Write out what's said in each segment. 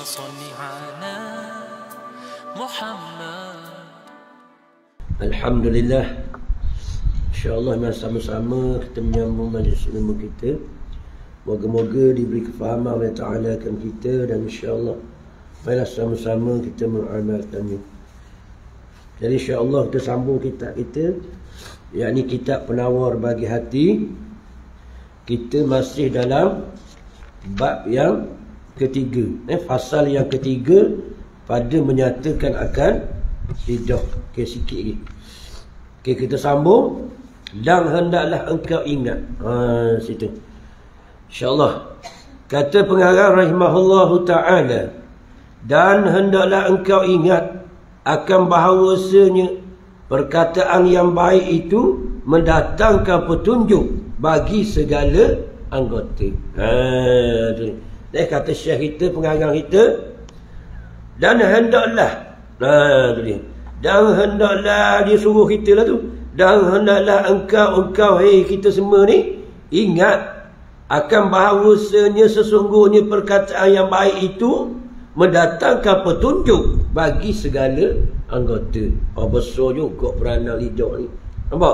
صل على محمد. Alhamdulillah, insyaAllah mari sama-sama kita menyambung majlis ilmu kita. Moga-moga diberi kefahaman oleh Ta'ala akan kita, dan insyaAllah marilah sama-sama kita mengamalkannya. Jadi insyaAllah kita sambung kitab kita, yakni kitab Penawar Bagi Hati. Kita masih dalam bab yang ketiga, fasal yang ketiga pada menyatakan akan lidah. Okey, sikit lagi. Okey, kita sambung. Dan hendaklah engkau ingat. Situ. InsyaAllah. Kata pengarang rahimahullahu ta'ala, dan hendaklah engkau ingat akan bahawasanya perkataan yang baik itu mendatangkan petunjuk bagi segala anggota. Kata syekh kita, pengarang kita, dan hendaklah, dan hendaklah, dia suruh kita lah tu, dan hendaklah engkau hei kita semua ni ingat akan bahawasanya sesungguhnya perkataan yang baik itu mendatangkan petunjuk bagi segala anggota. Besar juga peranan lidah ni, nampak?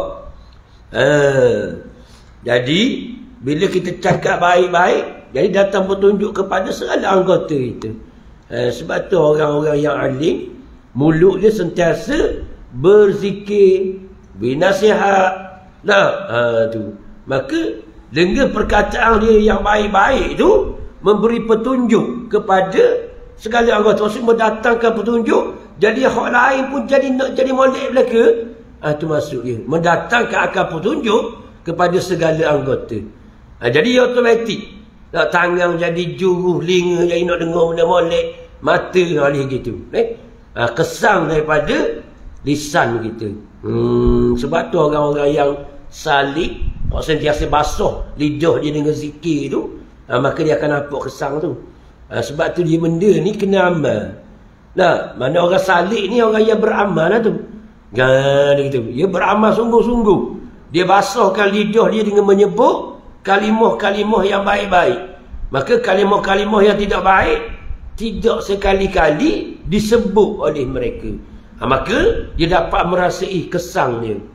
Jadi bila kita cakap baik-baik, jadi datang petunjuk kepada segala anggota kita. Sebab tu orang-orang yang alim, mulut dia sentiasa berzikir, bernasihat. Tu. Maka dengan perkataan dia yang baik-baik tu memberi petunjuk kepada segala anggota. Maksud mendatangkan petunjuk. Jadi hak lain pun jadi nak jadi molek belaka. Itu maksud dia. Mendatangkan akan petunjuk kepada segala anggota. Jadi automatik. Tangan jadi juruh, linga jadi nak dengar benda molek, mata halih gitu. Kesan daripada lisan kita. Sebab tu orang-orang yang salik, sentiasa basuh lidah dia dengan zikir tu, maka dia akan nampak kesan tu. Sebab tu dia benda ni kena amal. Mana orang salik ni orang yang beramal lah tu. Gitu. Dia beramal sungguh-sungguh. Dia basuhkan lidah dia dengan menyebut kalimah-kalimah yang baik-baik. Maka kalimah-kalimah yang tidak baik tidak sekali-kali disebut oleh mereka. Maka dia dapat merasai kesan dia.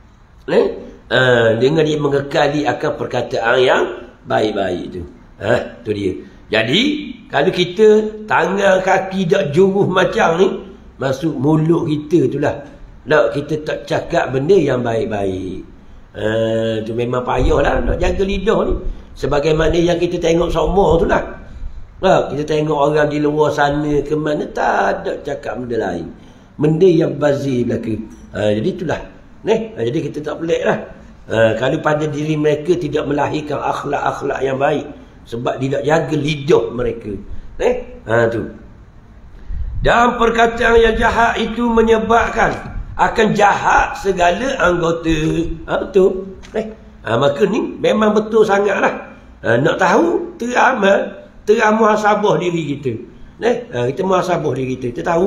Dengan dia mengekali akan perkataan yang baik-baik tu. Tu dia. Jadi kalau kita tangan kaki tak juruh macam ni, masuk mulut kita itulah. Kita tak cakap benda yang baik-baik. Tu memang payahlah nak jaga lidah ni. Sebagaimana yang kita tengok semua tu lah. Kita tengok orang di luar sana ke mana, tak ada cakap benda lain, benda yang bazir belaka. Jadi itulah. Jadi kita tak pelik lah. Kalau pada diri mereka tidak melahirkan akhlak-akhlak yang baik, sebab tidak jaga lidah mereka. Tu. Dan perkataan yang jahat itu menyebabkan akan jahat segala anggota. Betul. Maka ni memang betul sangatlah. Nak tahu, teramal muhasabah diri kita. Kita muhasabah diri kita. Kita tahu.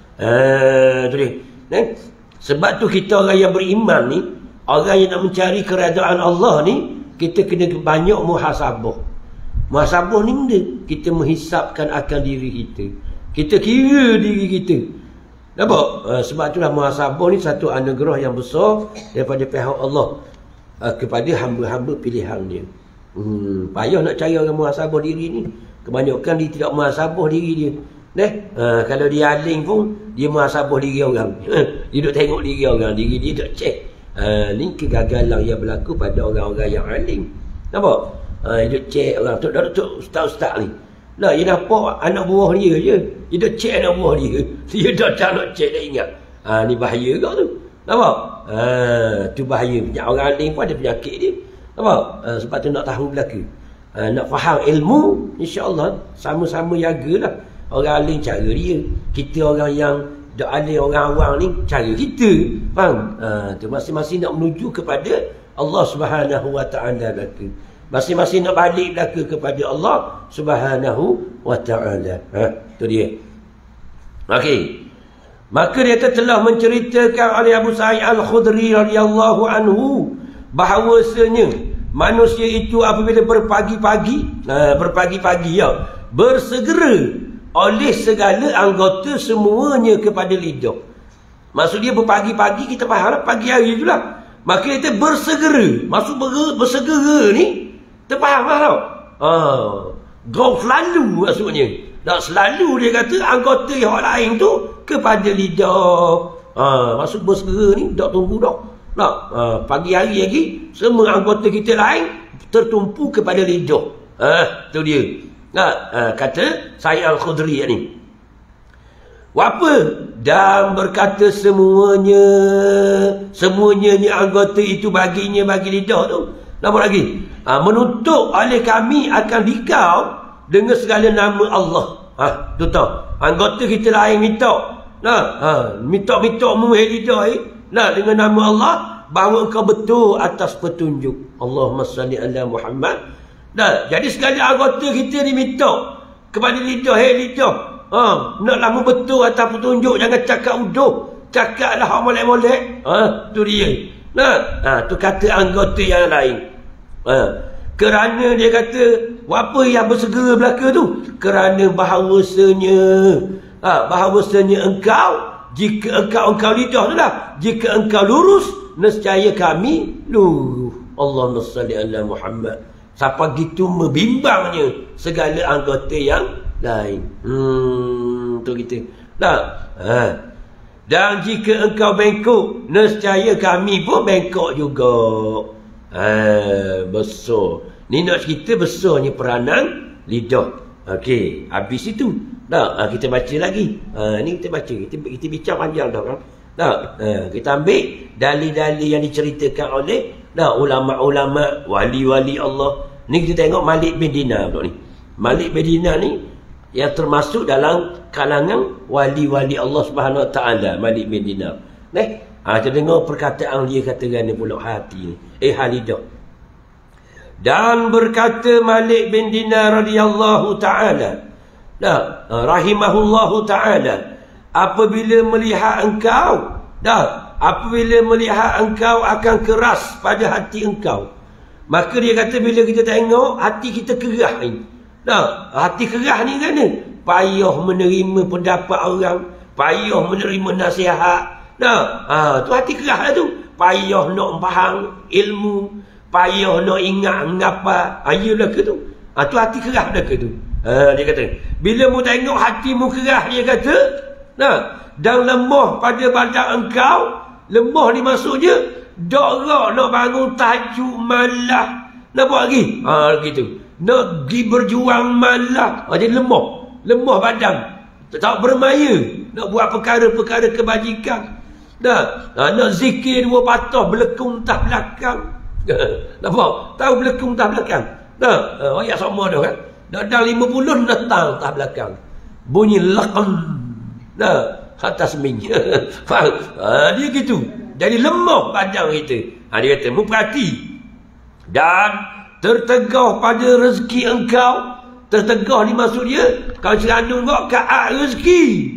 Tu dia. Sebab tu kita orang yang beriman ni, orang yang nak mencari keredaan Allah ni, kita kena banyak muhasabah. Muhasabah ni benda kita menghisapkan akan diri kita. Kita kira diri kita. Nampak? Sebab itulah muhasabah ni satu anugerah yang besar daripada pihak Allah kepada hamba-hamba pilihan dia. Payah nak cari orang muhasabah diri ni. Kebanyakan dia tidak muhasabah diri dia. Kalau dia aling pun dia muhasabah diri orang. Dia duk tengok diri orang, diri dia tak cek. Ni kegagalan yang berlaku pada orang-orang yang aling. Nampak? Dia duk cek orang tu, ustaz-ustaz ni. Dia nampak anak buah dia je. Dia dah cek anak buah dia. Dia dah tak nak cek, dah ingat. Ni bahaya kau tu. Nampak? Tu bahaya. Orang alim pun ada penyakit dia. Nampak? Sebab tu nak tahu belaka. Nak faham ilmu, insya-Allah sama-sama jagalah. Orang alim cara dia. Kita orang yang dak alim, orang awam ni cara kita. Faham? Tu masing-masing nak menuju kepada Allah Subhanahu wa taala belaka. Masing-masing nak balik belaka kepada Allah Subhanahu wa ta'ala. Tu dia. Okey. Maka dia telah menceritakan oleh Abu Sa'id Al-Khudri radhiyallahu anhu bahawasanya manusia itu apabila berpagi-pagi ya, bersegera oleh segala anggota semuanya kepada lidah. Maksud dia berpagi-pagi, kita faham pagi hari itulah. Maka kita bersegera. Maksud bersegera ni, kita faham tak? Go selalu maksudnya. Tak selalu dia kata anggota yang lain tu kepada lidah. Maksud bersegera ni, tak tunggu dah. Tak, pagi hari lagi, semua anggota kita lain tertumpu kepada lidah. Tu dia. Kata Sayyid Al-Khudri ni. Apa? Dan berkata semuanya ni anggota itu baginya, bagi lidah tu. Nama lagi? Menuntut oleh kami akan dikau dengan segala nama Allah. Tu tahu. Anggota kita lain minta. Minta memuhir lidah dengan nama Allah, bahawa engkau betul atas petunjuk. Allahumma salli ala Muhammad. Jadi segala anggota kita diminta kepada lidah, lidah. Nak lama betul atas petunjuk, jangan cakap uduh, cakaplah hak molek-molek. Tu dia. Tu kata anggota yang lain. Kerana dia kata, apa yang bersegera belaka tu? Kerana bahawasanya engkau, jika engkau lidah tu lah, jika engkau lurus, nescaya kami lurus. Allahumma salli ala Muhammad. Siapa gitu membimbangnya segala anggota yang lain. Tu kita. Dan jika engkau bengkok, nescaya kami pun bengkok juga. Besar. Ni nak cerita besarnya peranan lidah. Okey, habis itu. Kita baca lagi. Ni kita baca. Kita bincang panjang dah kan. Kita ambil dalil-dalil yang diceritakan oleh ulama-ulama, wali-wali Allah. Ni kita tengok Malik bin Dinar pula ni. Malik bin Dinar ni yang termasuk dalam kalangan wali-wali Allah Subhanahu Wa Taala. Malik bin Dinar. Kita dengar perkataan dia katakan ni pula hati ni. Halidah. Dan berkata Malik bin Dinar radhiyallahu taala, rahimahullahu taala, apabila melihat engkau akan keras pada hati engkau, maka dia kata bila kita tengok hati kita kerah ni. Hati kerah ni kan ni, payah menerima pendapat orang, payah menerima nasihat. Tu hati kerah lah tu. Payah nak faham ilmu, payah nak ingat ngapa. Ayolah ke tu. Tu hati kerah dah ke tu. Dia kata, bila mu tengok hatimu kerah, dia kata, dan lemah pada badan engkau. Lemah ni maksudnya dok nak bangun tahajud malah. Nak buat lagi? Gitu. Nak pergi berjuang malah. Jadi lemah badan. Tak bermaya. Nak buat perkara-perkara kebajikan. Nak zikir dua patah belekung tak belakang. Nampak? Tahu belekung tak belakang? Ayat sama dah kan? Dah 50 datang tak belakang. Bunyi laqam. Atas ming. Faham? Dia gitu. Jadi lemah badan kita. Dia kata, memperhati. Dan tertegah pada rezeki engkau. Tertegah ni maksud dia, kalau ceranung kau kaat rezeki.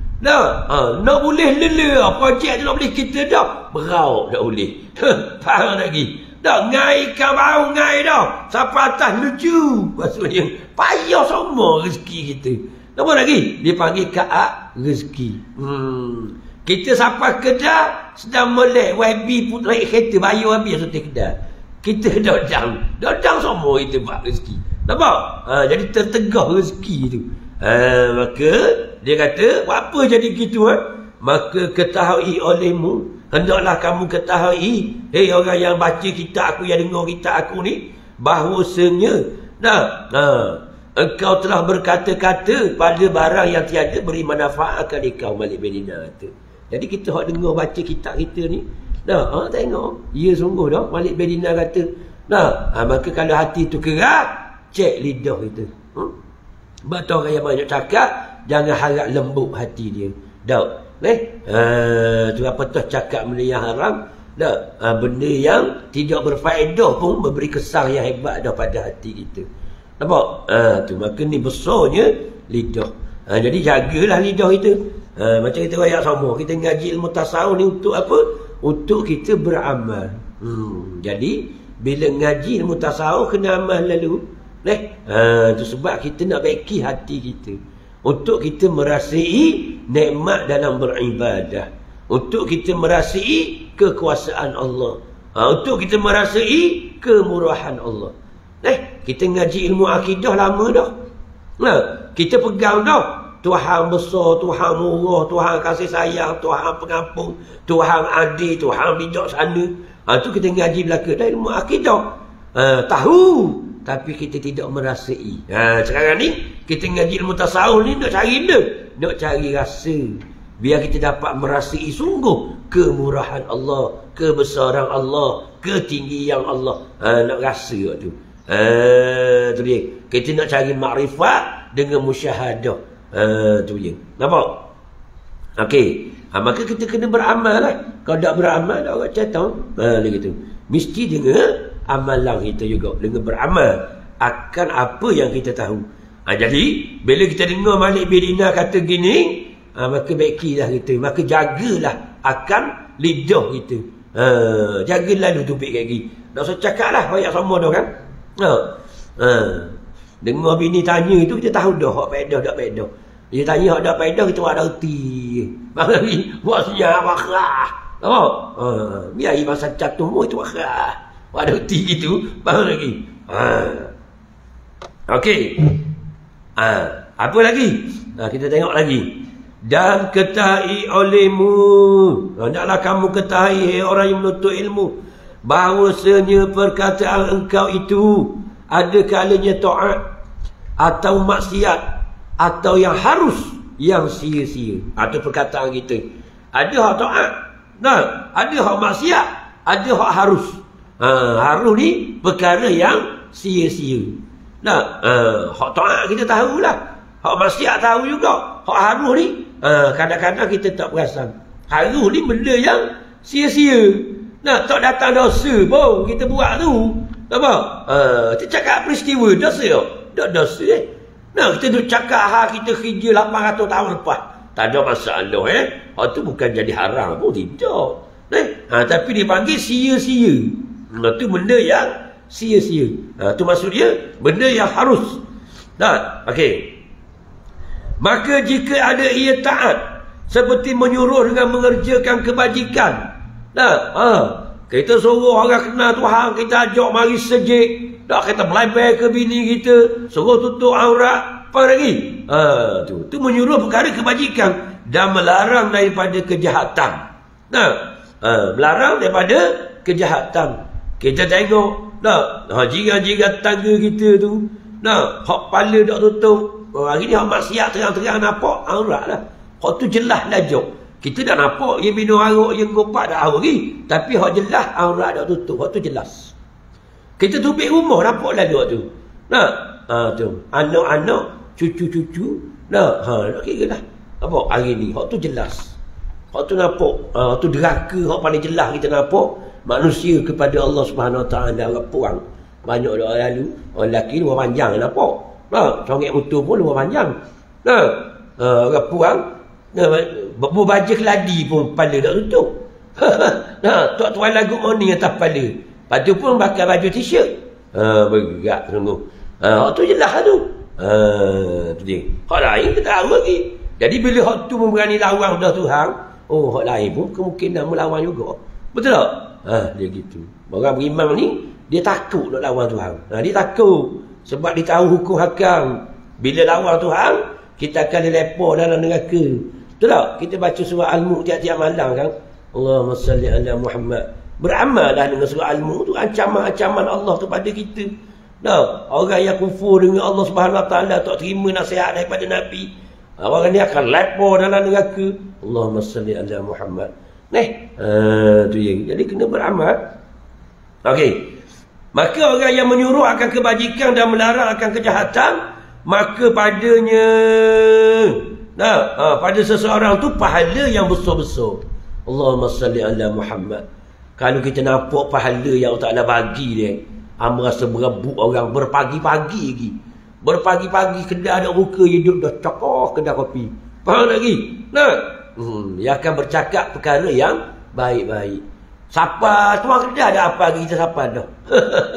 Nak boleh lela. Projek tu nak boleh kita dah. Berau tak boleh. Faham lagi? Ngai kau bau ngai dah. Sampai atas lucu. Maksudnya, payah semua rezeki kita. Apa lagi? Dia panggil kaat rezeki. Kita sampai Kedah, sedang melek YB pun naik kereta, bayar habis satu Kedah. Kita dodang semua kita buat rezeki. Nampak? Jadi tertegah rezeki tu. Maka dia kata, apa jadi gitu? Maka ketahui olehmu, hendaklah kamu ketahui, orang yang baca kitab aku, yang dengar kitab aku ni, bahawasanya engkau telah berkata-kata pada barang yang tiada beri manfaat akan kau. Malik bin Dinar kata. Jadi kita hak dengar baca kitab kita ni, tengok, ya sungguh dah Malik bin Dinar kata. Maka kalau hati tu kerah, cek lidah kita. Betul orang yang banyak cakap, jangan harap lembut hati dia. Tu apa tu cakap benda yang haram, benda yang tidak berfaedah pun memberi kesan yang hebat dah pada hati kita. Nampak? Tu maka ni besarnya lidah. Jadi jagalah lidah kita. Macam kita ayat sama, kita ngaji ilmu tasawuf ni untuk apa? Untuk kita beramal. Jadi bila ngaji ilmu tasawuf kena amal lalu. Tu sebab kita nak baiki hati kita. Untuk kita merasai nikmat dalam beribadah. Untuk kita merasai kekuasaan Allah. Untuk kita merasai kemurahan Allah. Kita ngaji ilmu akidah lama dah. Kita pegang dah. Tuhan besar, Tuhan murah, Tuhan kasih sayang, Tuhan pengampun, Tuhan adil, Tuhan bijaksana. Itu kita ngaji belaka dah ilmu akidah. Tahu, tapi kita tidak merasai. Sekarang ni kita ngaji ilmu tasawuf ni nak cari dia, nak cari rasa. Biar kita dapat merasai sungguh kemurahan Allah, kebesaran Allah, ketinggian Allah. Nak rasa tu. Tu dia. Kita nak cari makrifat dengan musyahadah. Tu je. Nampak? Okey. Maka kita kena beramal lah. Kalau tak beramal, tak orang catang. Begitu. Mesti dengan amalan kita juga. Dengan beramal akan apa yang kita tahu. Jadi, bila kita dengar Malik bin Dinar kata gini, maka baikilah kita. Maka jagalah akan lidah kita. Jagalah lu tupik kayak gini. Tak usah cakap lah. Banyak sama dah kan? Dengar bini tanya itu, kita tahu dah hak pedah tak pedah. Dia tanya hak tak pedah, kita ada reti. Mari buat senyap akhirah. Biar masa jatuh mu itu akhirah. Ada reti itu, baru lagi. Okey. Apa lagi? Kita tengok lagi. Dan ketahui olehmu, hendaklah kamu ketahui orang yang menuntut ilmu, bahawasanya perkataan engkau itu ada kalanya taat atau maksiat, atau yang harus, yang sia-sia. Atau perkataan kita ada hak taat, ada hak maksiat, ada hak harus. Harus ni perkara yang sia-sia. Hak taat kita tahulah, hak maksiat tahu juga. Hak harus ni kadang-kadang kita tak perasan. Harus ni benda yang sia-sia. Tak datang dosa pun kita buat tu. Apa? Kita cakap peristiwa dosa tak dosa kita duk cakap kita kerja 800 tahun lepas. Tak ada masalah tu bukan jadi haram pun, tidak. Tapi dipanggil sia-sia. Tu benda yang sia-sia. Tu maksudnya benda yang harus. Okey. Maka jika ada ia taat, seperti menyuruh dengan mengerjakan kebajikan. Kita suruh orang kenal Tuhan, kita ajak mari sejik. Kita melebih ke bini kita, suruh tutup aurat. Apa lagi? Tu menyuruh perkara kebajikan dan melarang daripada kejahatan. Melarang daripada kejahatan. Kita tengok jiran-jiran tangga kita tu, hak kepala tak tutup. Hari ni hak maksiat terang-terang nampak aurat lah. Hak tu jelas lajak. Kita dah nampak yang minum arak, yang gopak dah hari. Tapi hak jelas aurat tak tutup. Hak tu jelas. Kita tupik rumah nampak lajak tu. Tu. Anak-anak, cucu-cucu. Nak kira lah. Apa? Hari ni hak tu jelas. Hak tu nampak. Hak tu deraka. Hak paling jelas kita nampak. Manusia kepada Allah Subhanahu Wa Taala. Orang puang. Banyak orang lalu. Orang lelaki luar panjang nampak. Congek motor pun luar panjang. Orang puang berbaju keladi pun kepala tak tutup. Tuan-tuan lagu morning atas kepala. Lepas tu pun pakai baju t-shirt. Bergerak sungguh. Tu jelas tu. Tu dia. Hak lain kita tahu lagi. Jadi bila hak tu berani lawan dah Tuhan, hak lain pun kemungkinan melawan juga. Betul tak? Dia gitu. Orang beriman ni dia takut nak lawan Tuhan. Dia takut sebab dia tahu hukum hakam. Bila lawan Tuhan, kita akan dilepor dalam neraka. Betul tak? Kita baca surah Al-Mulk tiap-tiap malam kan. Allahumma salli ala Muhammad. Beramallah dengan surah Al-Mulk tu, ancaman-ancaman Allah kepada kita. Orang yang kufur dengan Allah Subhanahu Wa Taala, tak terima nasihat daripada Nabi, orang ni akan lepor dalam neraka. Allahumma salli ala Muhammad. Tu je. Jadi kena beramal. Okey. Maka orang yang menyuruh akan kebajikan dan melarang akan kejahatan, maka padanya pada seseorang tu pahala yang besar-besar. Allahumma salli ala Muhammad. Kalau kita nampak pahala yang Allah Ta'ala bagi dia, merasa berebut orang berpagi-pagi lagi. Berpagi-pagi kedai ada buka, hidup dah cokoh kedai kopi. Faham lagi? Dia akan bercakap perkara yang baik-baik. Siapa tuan kedai ada apa lagi kita siapa dah.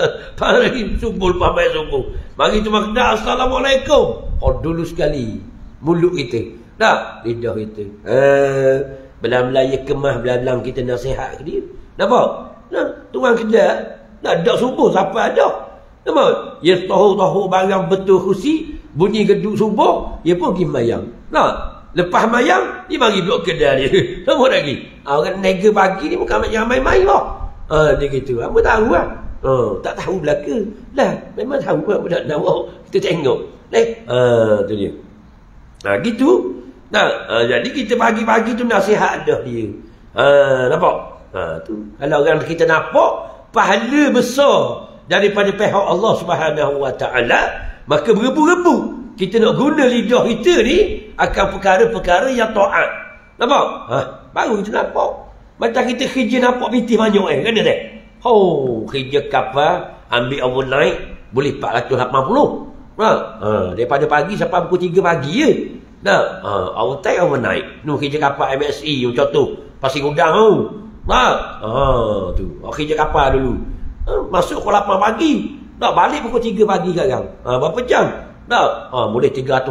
Pagi subuh lepas baik subuh. Mari tuan kedai, assalamualaikum. Dulu sekali. mulut kita. Tak? Lidah kita. Belam-belam kemah, belam-belam kita nasihat ke dia. Nampak? Nah, tuan kedai. Nak dak subuh siapa ada. Nampak? Ya tahu-tahu barang betul khusi, bunyi geduk subuh, dia pun pergi mayang. Nah, lepas mayang, dia mari blok kedai dia. Nampak lagi? Orang nega pagi ni bukan macam main-main lah. Dia gitu. Apa tahu lah. Tak tahu belaka. Lah, memang tahu lah budak nawak. Kita tengok. Tu dia. Gitu. Jadi kita pagi-pagi tu nasihat dah dia. Nampak? Tu. Kalau orang kita nampak pahala besar daripada pihak Allah Subhanahu Wa Taala, maka berebu-rebu kita nak guna lidah kita ni akan perkara-perkara yang taat. Nampak? Baru kita nampak. Macam kita kerja nampak binti banyak kan dia? Kerja kapal ambil overnight boleh 480. Daripada pagi sampai pukul 3 pagi je. Overnight. Kerja kapal MSC yang contoh Pasir Gudang tu. Tu. Kerja kapal dulu. Masuk pukul 8 pagi. Balik pukul 3 pagi sekarang. Berapa jam? Boleh 380.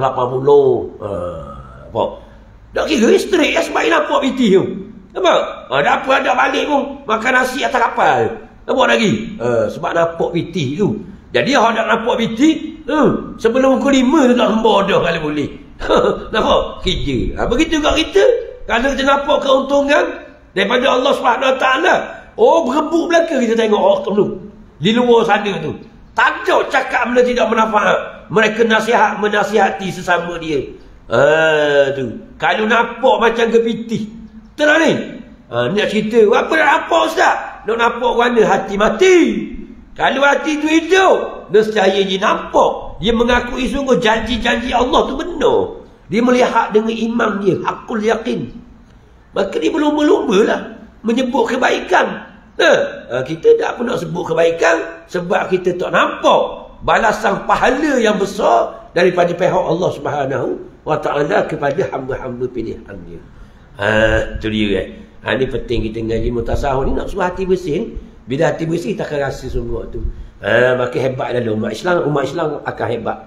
Tak kira straight sebab nampak binti tu. Nampak? Dah apa ada balik pun makan nasi atas kapal. Nampak lagi? Sebab nampak binti tu. Jadi orang nak nampak binti, sebelum pukul 5 tu nak hembur dah kalau boleh. Nampak? Kerja. Begitu kat kita, kalau kita nampak keuntungan daripada Allah SWT, berebut belaka kita tengok orang tu di luar sana tu. Tak ada cakap benda tidak bermanfaat. Mereka menasihati sesama dia. Tu. Kalau nampak macam kepitih, tenang ni. Nak cerita, apa nak nampak Ustaz? Nak nampak warna hati mati. Kalau hati tu hidup, nescaya dia nampak. Dia mengakui sungguh janji-janji Allah tu benar. Dia melihat dengan iman dia, hakul yakin. Maka dia berlumba-lumba lah menyebut kebaikan. Kita tak pernah sebut kebaikan sebab kita tak nampak balasan pahala yang besar daripada pihak Allah Subhanahu Wa Taala kepada hamba-hamba pilihan dia. Tu dia Ini penting kita ngaji mutasawuf ni nak suruh hati bersih. Bila hati bersih tak akan rasa sungguh tu. Maka hebat dalam umat Islam akan hebat.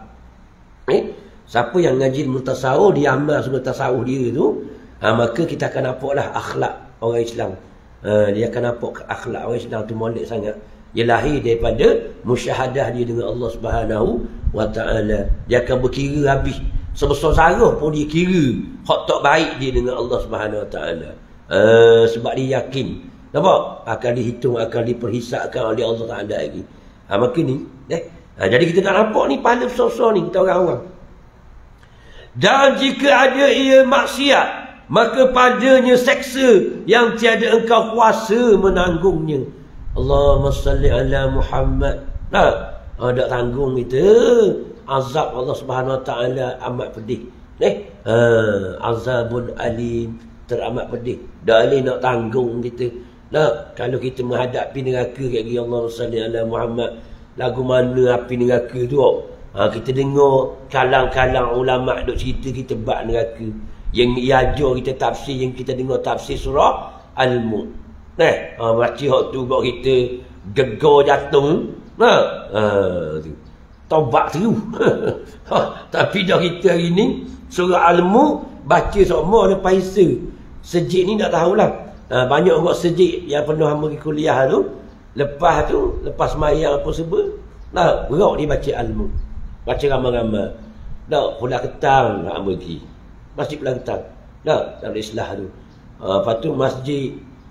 Siapa yang ngaji mutasawuf, dia amal sungguh tasawuf dia tu, maka kita akan nampaklah akhlak orang Islam. Dia akan nampak akhlak orang Islam tu molek sangat. Dia lahir daripada musyahadah dia dengan Allah Subhanahu Wa Taala. Dia akan berkira habis. Sebesar sarah pun dia kira hak tak baik dia dengan Allah Subhanahu Wa Taala. Sebab dia yakin. Nampak? Akan dihitung, akan diperhisapkan oleh Allah Taala lagi. Maka ni, jadi kita nak nampak ni pahala besar-besar ni kita orang-orang. Dan jika ada ia maksiat, maka padanya seksa yang tiada engkau kuasa menanggungnya. Allahumma salli ala Muhammad. Tak tanggung kita. Azab Allah Subhanahu Wa Taala amat pedih. Azabun alim, teramat pedih. Tak boleh nak tanggung kita. Kalau kita menghadapi neraka kat dia, Allahumma salli ala Muhammad. Lagu mana api neraka tu? Kita dengar kalang-kalang ulama duk cerita kita bab neraka. Yang ajar kita tafsir, yang kita dengar tafsir surah Al-Mulk. Baca hak tu buat kita gegar jantung. Tu. Taubat tu. Tapi dah kita hari ni surah Al-Mulk baca semua lepas isa. Sejik ni tak tahulah. Banyak orang sejik yang pernah pergi kuliah tu, lepas mayang apa sebut, berak dia baca Al-Mulk. Baca ramai-ramai. Pulang ketang nak pergi. Masjid pulang ketang. Dalam Islah tu. Lepas tu masjid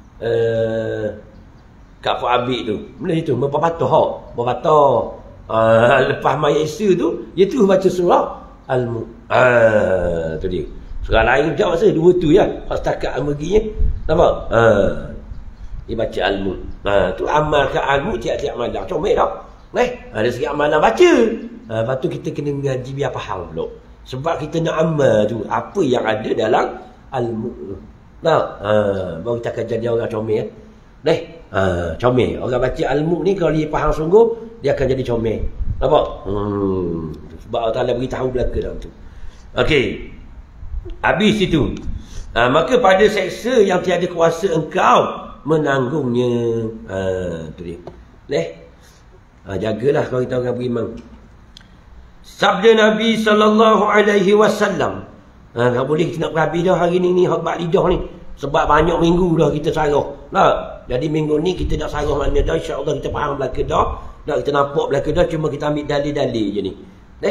Kak Pak Abid tu. Benda itu berpatah. Lepas mayat Isa tu, dia tu baca surah Al-Mulk. Tu dia. Surah lain jauh saya dua tu ya. Pas takat perginya. Nampak? Dia baca Al-Mulk. Tu amal ke Al-Mulk tiap-tiap malam. Comel tak? Ada sikit amalan baca. Lepas tu kita kena ngaji biar faham pula. Sebab kita nak amal tu apa yang ada dalam Al-Mulk tu. Baru kita akan jadi orang comel. Comel. Orang baca Al-Mulk ni kalau dia faham sungguh, dia akan jadi comel. Nampak? Sebab Allah Ta'ala beritahu belaka dalam tu. Okey. Habis itu. Maka pada seksa yang tiada kuasa engkau menanggungnya. Tu dia. Jagalah kalau kita orang beriman. Sabda Nabi sallallahu alaihi wasallam, Tak boleh kita nak berhabis dah hari ni khutbah lidah ni. Sebab banyak minggu dah kita sarah. Nah, jadi minggu ni kita nak sarah mana dah, insya-Allah kita faham belaka dah. Dah kita nampak belaka dah, cuma kita ambil dalil-dalil je ni.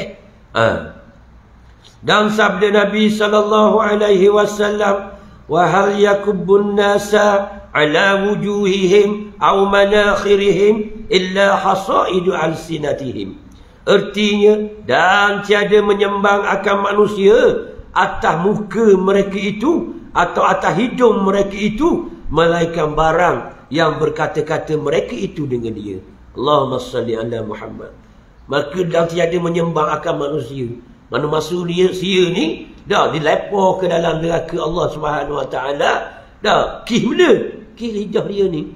Dan sabda Nabi sallallahu alaihi wasallam, wa hal yakubbun nasa ala wujuhihim aw manakhirihim illa hasaidu alsinatihim. Artinya, dan tiada menyembang akan manusia atas muka mereka itu atau atas hidung mereka itu melainkan barang yang berkata-kata mereka itu dengan dia. Allahumma salli ala Muhammad. Maka dan tiada menyembang akan manusia. Mana masuk dia ni dah dilepor ke dalam neraka Allah Subhanahu Wa Taala. Dah kih mana? Kih lidah dia ni.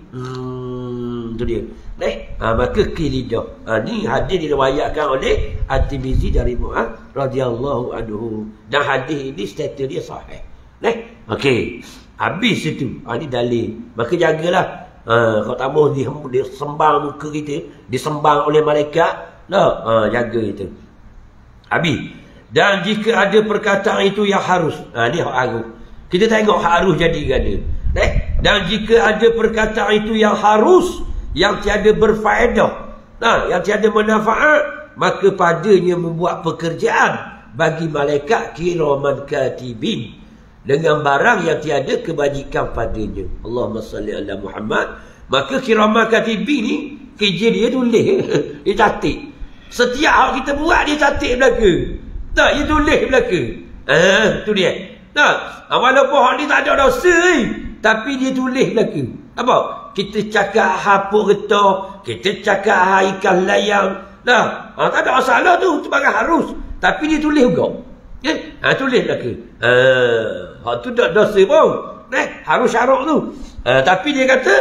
Tu dia. Maka kih lidah. Ni hadis diriwayatkan oleh At-Tirmizi dari Mu'adz radhiyallahu anhu. Dan hadis ini status dia sahih. Okey. Habis itu. Ni dalil. Maka jagalah. Kalau tak mahu dia sembang muka kita, disembang oleh malaikat. Jaga itu. Habis. Dan jika ada perkataan itu yang harus. Ni hak harus. Kita tengok hak harus jadi ganda. Dan jika ada perkataan itu yang harus, yang tiada berfaedah, yang tiada manfaat, maka padanya membuat pekerjaan bagi malaikat kiraman katibin dengan barang yang tiada kebajikan padanya. Allahumma salli ala Muhammad. Maka kiraman katibin ni kerja dia tulis. Dia catat. Setiap hal kita buat dia catat belaka. Dia tulis belaka. Tu dia. Walaupun hak ni tak ada dosa tapi dia tulis belaka. Apa? Kita cakap hapuk getah, kita cakap ikan layang. Tak ada masalah tu, sebagai harus. Tapi dia tulis juga. Tulis belaka. Hak tu tak dosa pun. Harus syarak tu. Tapi dia kata,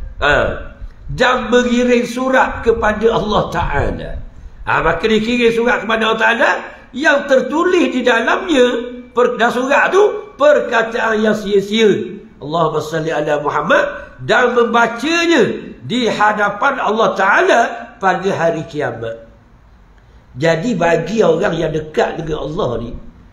dan mengirim surat kepada Allah Ta'ala. Maka dia kirim surat kepada Allah Ta'ala yang tertulis di dalamnya dan surat tu perkataan yang sia-sia. Allahumma salli ala Muhammad. Dan membacanya di hadapan Allah Ta'ala pada hari kiamat. Jadi bagi orang yang dekat dengan Allah ni,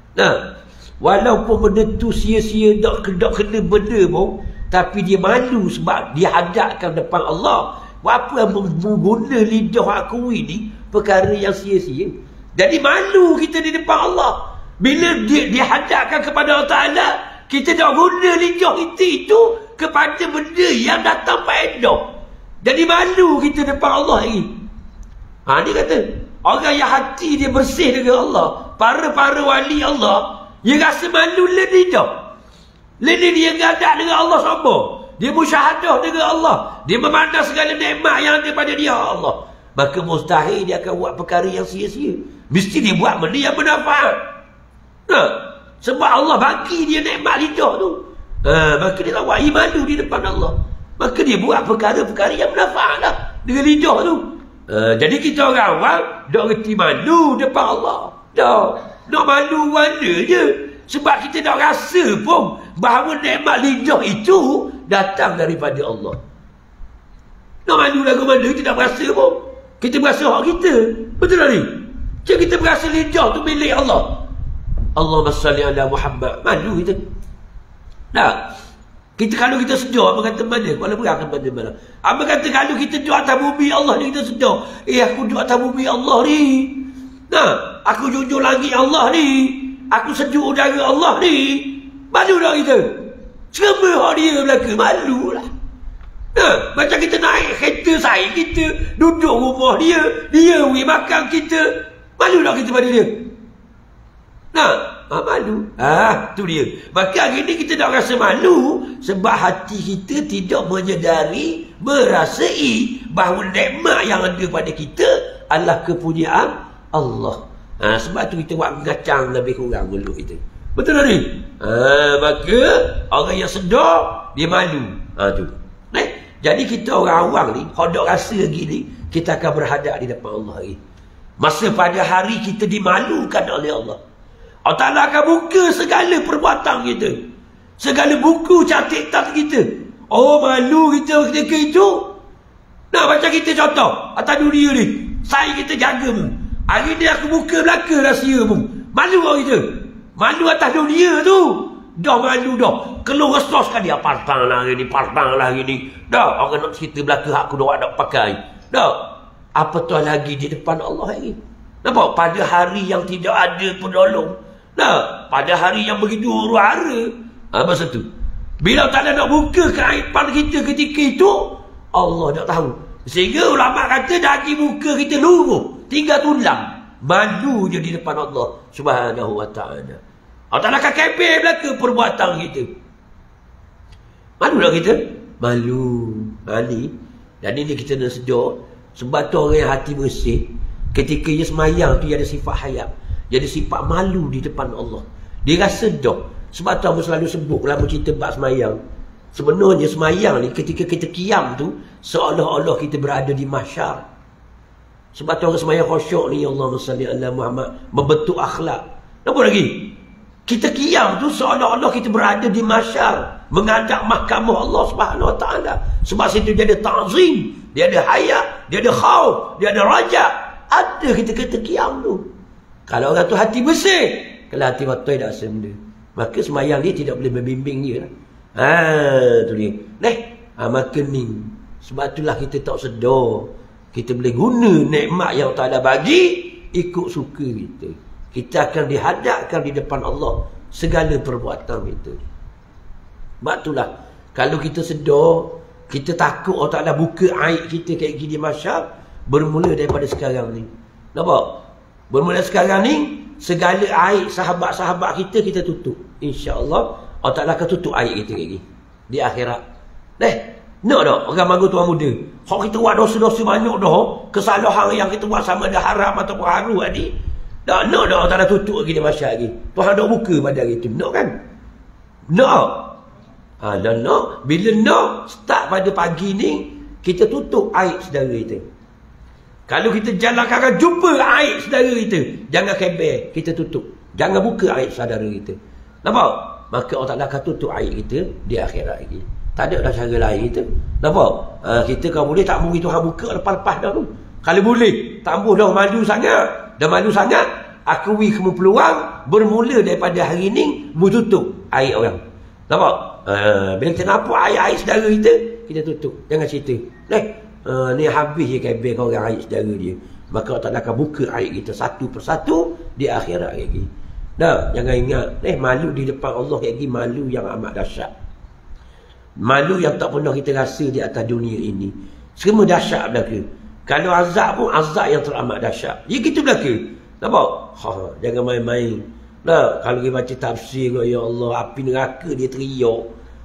walaupun benda tu sia-sia, tak kena benda pun, tapi dia malu sebab dia hadapkan depan Allah. Apa yang mengguna lidah aku ini perkara yang sia-sia. Jadi malu kita di depan Allah. Bila dia dihadapkan kepada Allah Ta'ala, kita nak guna lidah kita itu kepada benda yang datang faedah. Jadi malu kita depan Allah lagi. Dia kata, orang yang hati dia bersih dengan Allah, para wali Allah, dia rasa malu lidah. Dia gadak dengan Allah sama. Dia musyahadah dengan Allah. Dia memandang segala nikmat yang ada pada dia Allah. Maka mustahil dia akan buat perkara yang sia-sia. Mesti dia buat benda yang bermanfaat. Sebab Allah bagi dia nikmat lidah tu. Maka dia tak buat malu di depan Allah. Maka dia buat perkara-perkara yang bermanfaat lah dengan lidah tu. Jadi kita orang awam tak reti malu depan Allah. Nak malu mana je. Sebab kita tak rasa pun bahawa nikmat lidah itu datang daripada Allah. Nak malu lagu mana kita tak berasa pun. Kita berasa hak kita. Betul tak ni? Jadi kita berasa lidah tu milik Allah. Allahumma salli ala Muhammad. Malu kita. Kalau kita sedar, apa kata mana? Kepala berang kata mana? Apa kata kalau kita duduk atas bumi Allah ni, kita sedar. Aku duduk atas bumi Allah ni. Aku junjung langit Allah ni. Aku sejuk udara Allah ni. Malu tak kita? Semua dia belaka. Malu lah. Macam kita naik kereta saya, kita duduk rumah dia beri makan kita. Malu tak kita pada dia? Malu. Tu dia. Maka hari ni kita tak rasa malu sebab hati kita tidak menyedari, merasai bahawa nikmat yang ada pada kita adalah kepunyaan Allah. Sebab tu kita buat ngacang lebih kurang mulut kita. Betul tak ni? Maka orang yang sedar dia malu. Tu. Jadi kita orang awam ni, hodok rasa lagi ni, kita akan berhadap di depan Allah lagi. Masa pada hari kita dimalukan oleh Allah. Allah Ta'ala akan buka segala perbuatan kita. Segala buku catatan kita. Malu kita ketika itu. Macam kita contoh atas dunia ni. Saya kita jaga pun. Hari ni aku buka belaka rahsia pun. Malu orang kita. Malu atas dunia tu. Dah malu dah. Keluar resah sekali. Partang lah hari ni, partang lah hari ni. Dah, orang nak cerita belakang aku dah nak pakai. Dah. Apatah lagi di depan Allah lagi. Nampak? Pada hari yang tidak ada penolong. Nah, pada hari yang begitu huru-hara. Apa satu? Bila tak ada nak buka keaiban kita ketika itu, Allah tak tahu. Sehingga ulama kata daging muka kita luruh, tinggal tulang. Malu je di depan Allah Subhanahu wa ta'ala. Allah tak nak kebel belaka perbuatan kita. Malu tak kita? Malu. Ni. Dan ini kita nak sedar. Sebab tu orang yang hati bersih, ketika dia semayang tu dia ada sifat hayat. Dia ada sifat malu di depan Allah. Dia rasa dah. Sebab tu aku selalu sebut dalam cerita bab semayang. Sebenarnya semayang ni ketika kita qiyam tu seolah-olah kita berada di mahsyar. Sebab tu orang semayang khusyuk ni, Allahumma salli ala Muhammad, membentuk akhlak. Apa lagi? Kita qiyam tu seolah-olah kita berada di mahsyar, menghadap mahkamah Allah Subhanahu wa taala. Sebab situ dia ada ta'zim, dia ada hayat, dia ada khauf, dia ada raja. Ada kita kata qiyam tu. Kalau orang tu hati bersih, kalau hati batai tak senda, maka semayang dia tidak boleh membimbing dia lah. Tu dia. Maka ni. Sebab itulah kita tak sedar. Kita boleh guna nikmat yang Ta'ala bagi ikut suka kita. Kita akan dihadapkan di depan Allah segala perbuatan kita. Sebab itulah kalau kita sedar, kita takut Allah Ta'ala buka aib kita kayak gini mahsyar, bermula daripada sekarang ni. Nampak? Bermula sekarang ni, segala aib sahabat-sahabat kita tutup. InsyaAllah Allah Ta'ala akan tutup aib kita lagi di akhirat. Nak tak orang manggu tuan muda? Kalau kita buat dosa-dosa banyak dah, kesalahan yang kita buat sama ada haram ataupun haru tadi, nak Allah Ta'ala tutup lagi di masyarakat lagi. Tuhan nak buka pada hari tu. Nak kan? Nak. Dan nak. Bila nak, start pada pagi ni, kita tutup aib saudara kita. Kalau kita jalan kakak jumpa aib saudara kita, jangan kebel, kita tutup. Jangan buka aib saudara kita. Nampak? Maka Allah Ta'ala akan tutup aib kita di akhirat lagi. Tak ada dah cara lain kita. Nampak? Kita kalau boleh tak mungkin Tuhan buka lepas-lepas dah tu. Kalau boleh, tambah dah malu sangat. Dah malu sangat, akui kamu peluang bermula daripada hari ni, mu tutup aib orang. Nampak? Bila kita nampak aib-aib saudara kita tutup. Jangan cerita. Ni habis je kebel kau orang aib saudara dia. Maka Allah Ta'ala akan buka aib kita satu persatu di akhirat lagi. Jangan ingat, malu di depan Allah lagi, malu yang amat dahsyat. Malu yang tak pernah kita rasa di atas dunia ini. Semua dahsyat belaka. Kalau azab pun azab yang teramat dahsyat. Ya gitu belaka. Nampak? Jangan main-main. Kalau kita baca tafsir, ya Allah, api neraka dia teriak.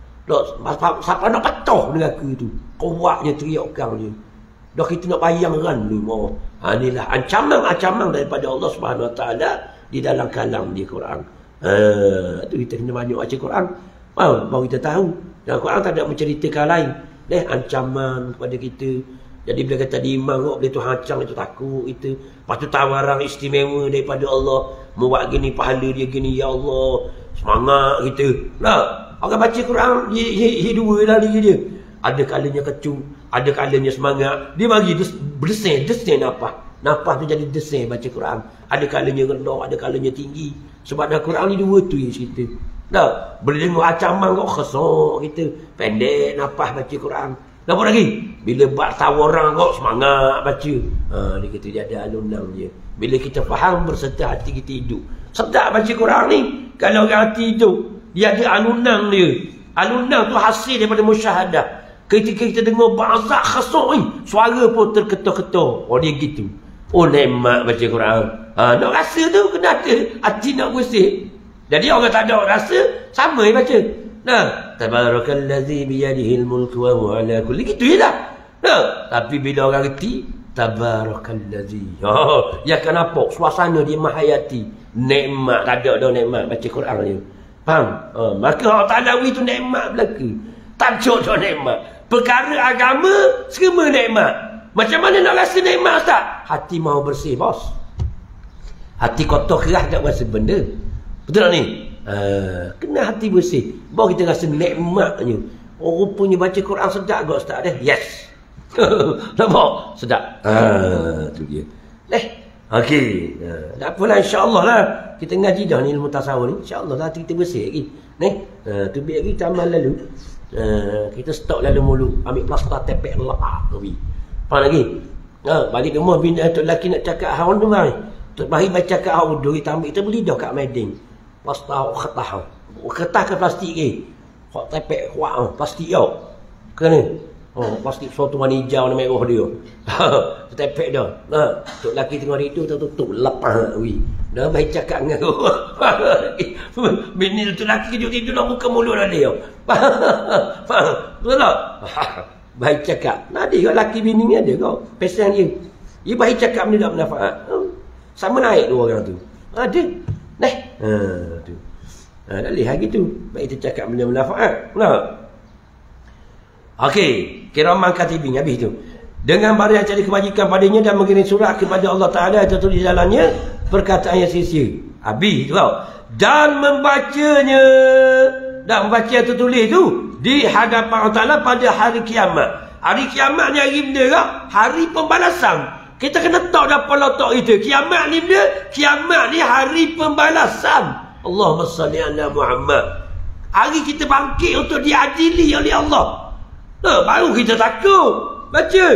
Siapa nak patah neraka tu? Kuatnya teriakkan dia. Dah kita nak bayangkan dulu. Inilah ancaman-ancaman daripada Allah Subhanahu Wa Taala di dalam kalam di Quran. Tu kita kena banyak baca Quran. Baru kita tahu. Dalam Quran tak ada menceritakan lain. Ancaman kepada kita. Jadi bila kata di imam, boleh tu hancang itu takut itu. Lepas tu tawaran istimewa daripada Allah. Membuat gini, pahala dia gini, ya Allah. Semangat kita. Orang baca Quran, dia dua lah dia. Ada kalanya kecut, ada kalanya semangat. Dia bagi berdesin nafas. Nafas tu jadi desin baca Quran. Ada kalanya rendah, ada kalanya tinggi. Sebab dalam Quran ni dua tu yang cerita. Boleh dengar ancaman kau khasar kita. Pendek nafas baca Quran. Nampak lagi? Bila buat tawaran kau semangat baca. Dia kata dia ada alunan dia. Bila kita faham berserta hati kita hidup. Sedap baca Quran ni. Kalau orang hati hidup, dia ada alunan dia. Alunan tu hasil daripada musyahadah. Ketika kita dengar bazak khasar ni, suara pun terketuk-ketuk. Dia gitu. Nikmat baca Quran. Nak rasa tu kena ada hati nak bersih. Jadi orang tak ada rasa, sama yang baca. Tabarakallazi biyadihil mulku wa huwa ala kulli, gitu je lah. Tapi bila orang reti, tabarakallazi, ya kan nampak suasana dia menghayati nikmat. Tak ada dah nikmat baca Quran dia. Faham? Maka Allah Ta'ala itu nikmat belaka. Tajuk dah nikmat. Perkara agama semua nikmat. Macam mana nak rasa nikmat, Ustaz? Hati mahu bersih, bos. Hati kotor keras tak rasa benda. Betul tak ni? Kena hati bersih. Baru kita rasa nikmatnya. Rupanya baca Quran sedap ke, Ustaz? Yes. Nampak? Sedap. Tu dia. Okey. Tak apalah, insya-Allah lah. Kita ngaji dah ni ilmu tasawuf ni. Insya-Allah lah kita bersih lagi. Tu biar kita amal lalu. Kita stok lalu mulu. Ambil plaster tepek lepak lebih. Faham lagi? Balik rumah bina tu lelaki nak cakap haun tu mai. Tok Bahir baca kat haun duit ambil kita beli dah kat Mading. Plaster kertas. Kertas ke plastik ke? Hak tepek kuat plastik tau. Kena. Plastik suatu warna hijau warna merah dia. Tepek dah. Tok lelaki tengok itu tutup lepas wi. Dah baik cakap dengan aku. Bini tu lelaki tidur nak buka mulut dah dia. Faham? Betul tak? Baik cakap. Nadi kau lelaki bini ni ada kau. Pesan dia. Dia baik cakap benda tak bermanfaat. Sama naik dua orang tu. Ada. Tu. Dah lihat gitu. Baik kita cakap benda bermanfaat. Okey, kiraman katibin habis tu. Dengan barang yang cari kebajikan padanya dan mengirim surat kepada Allah Taala yang tertulis di dalamnya perkataan yang sia-sia. Habis tu tau. Dan membacanya dan membaca yang tertulis tu di hadapan Allah Taala pada hari kiamat. Hari kiamat ni hari benda kah? Hari pembalasan. Kita kena tahu dah pola tok itu. Kiamat ni benda, kiamat ni hari pembalasan. Allahumma salli ala Muhammad. Hari kita bangkit untuk diadili oleh Allah. Baru kita takut baca.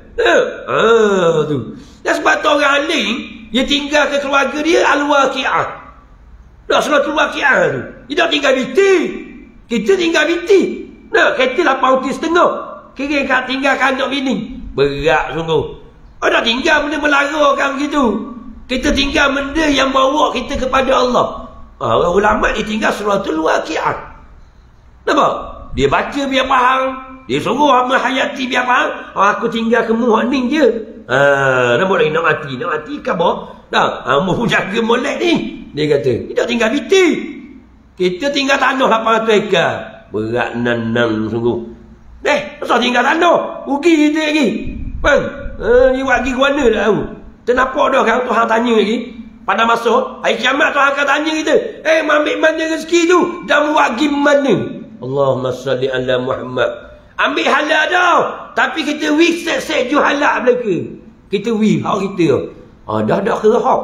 Tu. Dan sebab tu orang alim dia tinggal ke keluarga dia al-waqi'ah. Dah suratul waqi'ah tu. Dia dah tinggal biti. Kita tinggal biti. Kereta 8.5 kira kat tinggal kandung bini. Berat sungguh. Dah tinggal benda melarangkan begitu. Kita tinggal benda yang bawa kita kepada Allah. Orang ulama dia tinggal suratul waqi'ah. Nampak? Dia baca biar faham. Dia suruh hamba hayati biar faham. Aku tinggal ke mu'aning je. Nampak lagi nak mati khabar. Mu jaga molek ni. Dia kata, kita tinggal biti. Kita tinggal tanah 800 ekar. Berat nan sungguh. Masa tinggal tanah. Rugi kita lagi. Faham? Ni wagi ke mana tak tahu. Kenapa dah kan Tuhan tanya lagi. Pada masa hari kiamat Tuhan akan tanya kita. Ambil mana rezeki tu. Dan wagi mana. Allahumma salli ala Muhammad. Ambil halal dah. Tapi kita set ju halal belaka. Kita hak kita. Dah kerahak.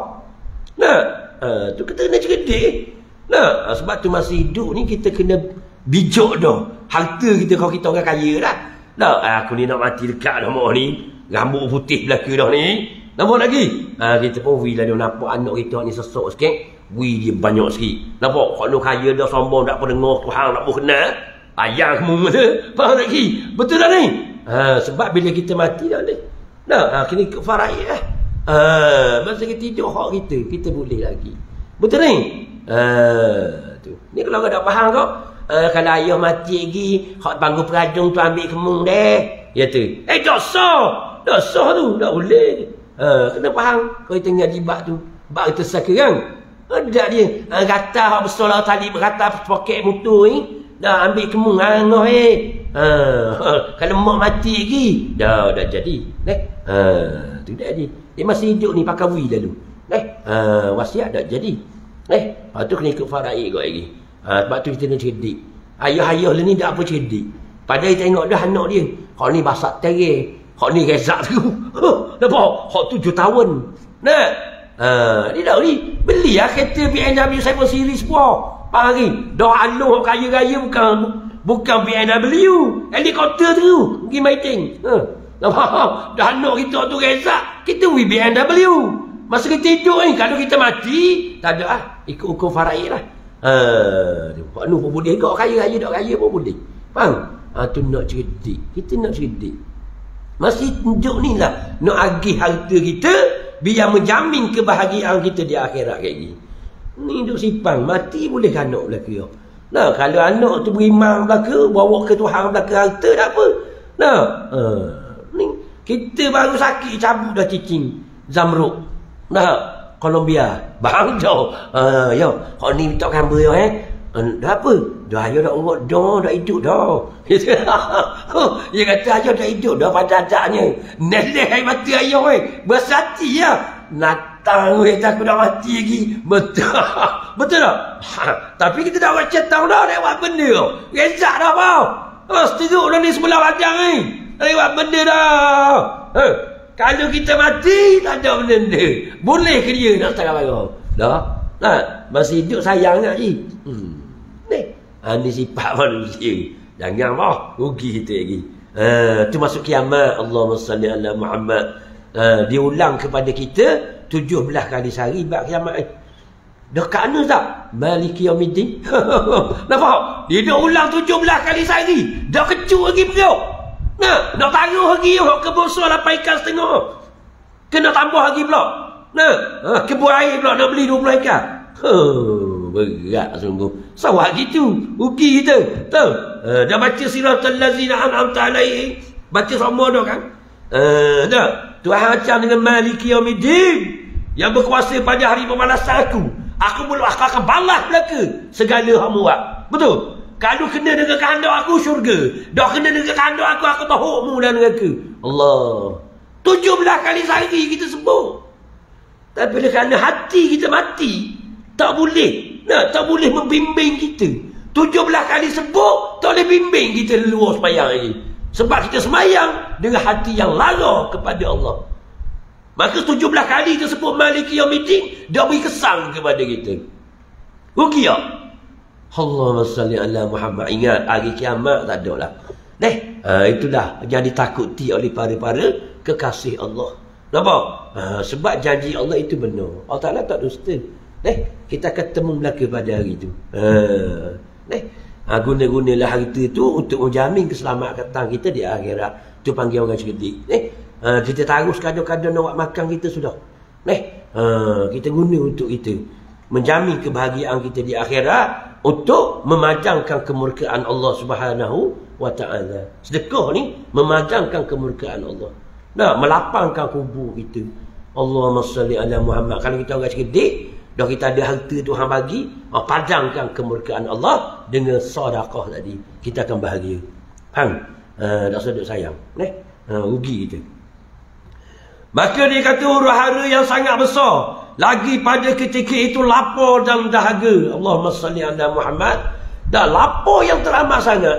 Tu kita kena cerdik. Sebab tu masa hidup ni kita kena bijak dah. Harta kita kalau kita orang kaya dah. Aku ni nak mati dekat dah mak ni. Rambut putih belaka dah ni. Nampak lagi? Kita pun lah dia nampak anak kita ni sesok sikit. Dia banyak sikit. Nampak? Kalau kaya dah sombong tak pernah dengar Tuhan tak pernah kenal. Ayang kamu tu. Faham lagi? Betul tak ni? Sebab bila kita mati dah boleh. Kena ikut faraid lah. Masa kita tidur hak kita boleh lagi. Betul ni? Tu. Ni kalau kau tak faham kau. Kalau ayah mati lagi, hak panggung peradung tu ambil kemung deh. Ya tu. Dosa tu. Tak boleh. Kena faham. Kau tengok jibat tu. Bak kita sekarang. Ada dia. Kata hak besar lah tali berkata poket motor ni. Dah ambil kemung ngoh kalau mak mati lagi dah jadi. Tu dah jadi. Dia masih hidup ni pakai wui lalu. Wasiat dah jadi. Lepas tu kena ikut faraid kau lagi. Sebab tu kita nak cerdik. Ayah-ayah ni dah apa cerdik. Padahal tengok dah anak dia. Hak ni basak terik. Hak ni rezak tu. Nampak? Hak 7 tahun. Dia dah ni beli lah kereta BMW 7 Series 4. Faham? Dah aloh kaya-kaya bukan BMW. Helikopter tu pergi mating. Nampak? Dah anak kita tu rezak. Kita pergi BMW. Masa kita hidup ni kalau kita mati tak ada lah. Ikut hukum faraid lah. Hak ni pun boleh. Kau kaya-kaya tak kaya pun boleh. Faham? Tu nak cerdik. Kita nak cerdik. Masih hidup ni lah nak agih harta kita biar menjamin kebahagiaan kita di akhirat kayak gini. Ni hidup sipang, mati boleh anak belaka. Kalau anak tu beriman belaka, bawa ke Tuhan belaka harta tak apa. Ni kita baru sakit cabut dah cicing Zamrud. Colombia. Bang jauh. Hak ni tak gambar yo dah apa? Dah ayo dah urut dah hidup dah. Dia kata ayo dah hidup dah pada adanya. Neleh hai mati ayo bersati ya. Natang aku dah mati lagi. Betul tak? Tapi kita dah baca tahu dah lewat benda tu. Rezak dah bau. Setuju dah ni sebelah padang ni. Lewat benda dah. Kalau kita mati, tak ada benda. Boleh ke dia nak setara marah? Dah. Nah, masih hidup sayang nak je. Ni sifat manusia. Jangan marah. Rugi kita lagi. Tu masuk kiamat. Allahumma salli ala Muhammad. Diulang kepada kita 17 kali sehari bab kiamat. Dah kat mana tak? Maliki yaumiddin. Nampak? Dia dah ulang 17 kali sehari. Dah kecut lagi perut. Nak taruh lagi kebosor 8 ikan setengah. Kena tambah lagi pula. Kebun air pula nak beli 20 ikan. Berat sungguh. Sawak gitu. Rugi kita. Tahu? Dah baca siratal ladzina an'amta alaihim. Baca semua dah kan? Dah. Tuhan macam dengan Maliki yaumiddin, yang berkuasa pada hari pembalasan aku. Aku akan balas belaka segala hamba buat. Betul? Kalau kena dengan kehendak aku, syurga. Dah kena dengan kehendak aku tahukmu dan neraka. Allah. 17 kali sehari kita sebut. Tapi kerana hati kita mati, tak boleh. Tak boleh membimbing kita. 17 kali sebut, tak boleh bimbing kita leluhur semayang lagi. Sebab kita semayang dengan hati yang lara kepada Allah. Maka 17 kali tersebut Maliki yaumiddin, dia beri kesan kepada kita. Rugi tak? Allahumma salli ala Muhammad. Ingat, hari kiamat tak ada lah. Itulah yang ditakuti oleh para kekasih Allah. Nampak? Sebab janji Allah itu benar. Allah Ta'ala tak dusta. Kita akan temu belaka pada hari itu. Guna-gunalah harta itu untuk menjamin keselamatan kita di akhirat. Itu panggil orang cerdik. Kita taruh kadang-kadang nak buat makan kita sudah. Kita guna untuk itu. Menjamin kebahagiaan kita di akhirat untuk memajangkan kemurkaan Allah Subhanahu wa Ta'ala. Sedekah ni memajangkan kemurkaan Allah. Melapangkan kubur kita. Allahumma salli ala Muhammad. Kalau kita orang cerdik, dah kita ada harta Tuhan bagi, padangkan kemurkaan Allah dengan sedekah tadi, kita akan bahagia. Faham? Tak sedut sayang. Rugi kita. Maka dia kata huru-hara yang sangat besar lagi pada ketika itu lapar dan dahaga. Allahumma salli ala Muhammad. Dah lapar yang teramat sangat.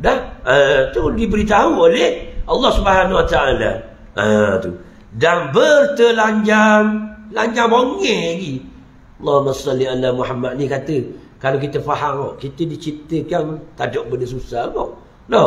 Tu diberitahu oleh Allah Subhanahu wa Ta'ala. Tu. Dan bertelanjang, lanjang bongeng lagi. Allahumma salli ala Muhammad ni kata, kalau kita faham, kita diciptakan tak ada benda susah kau.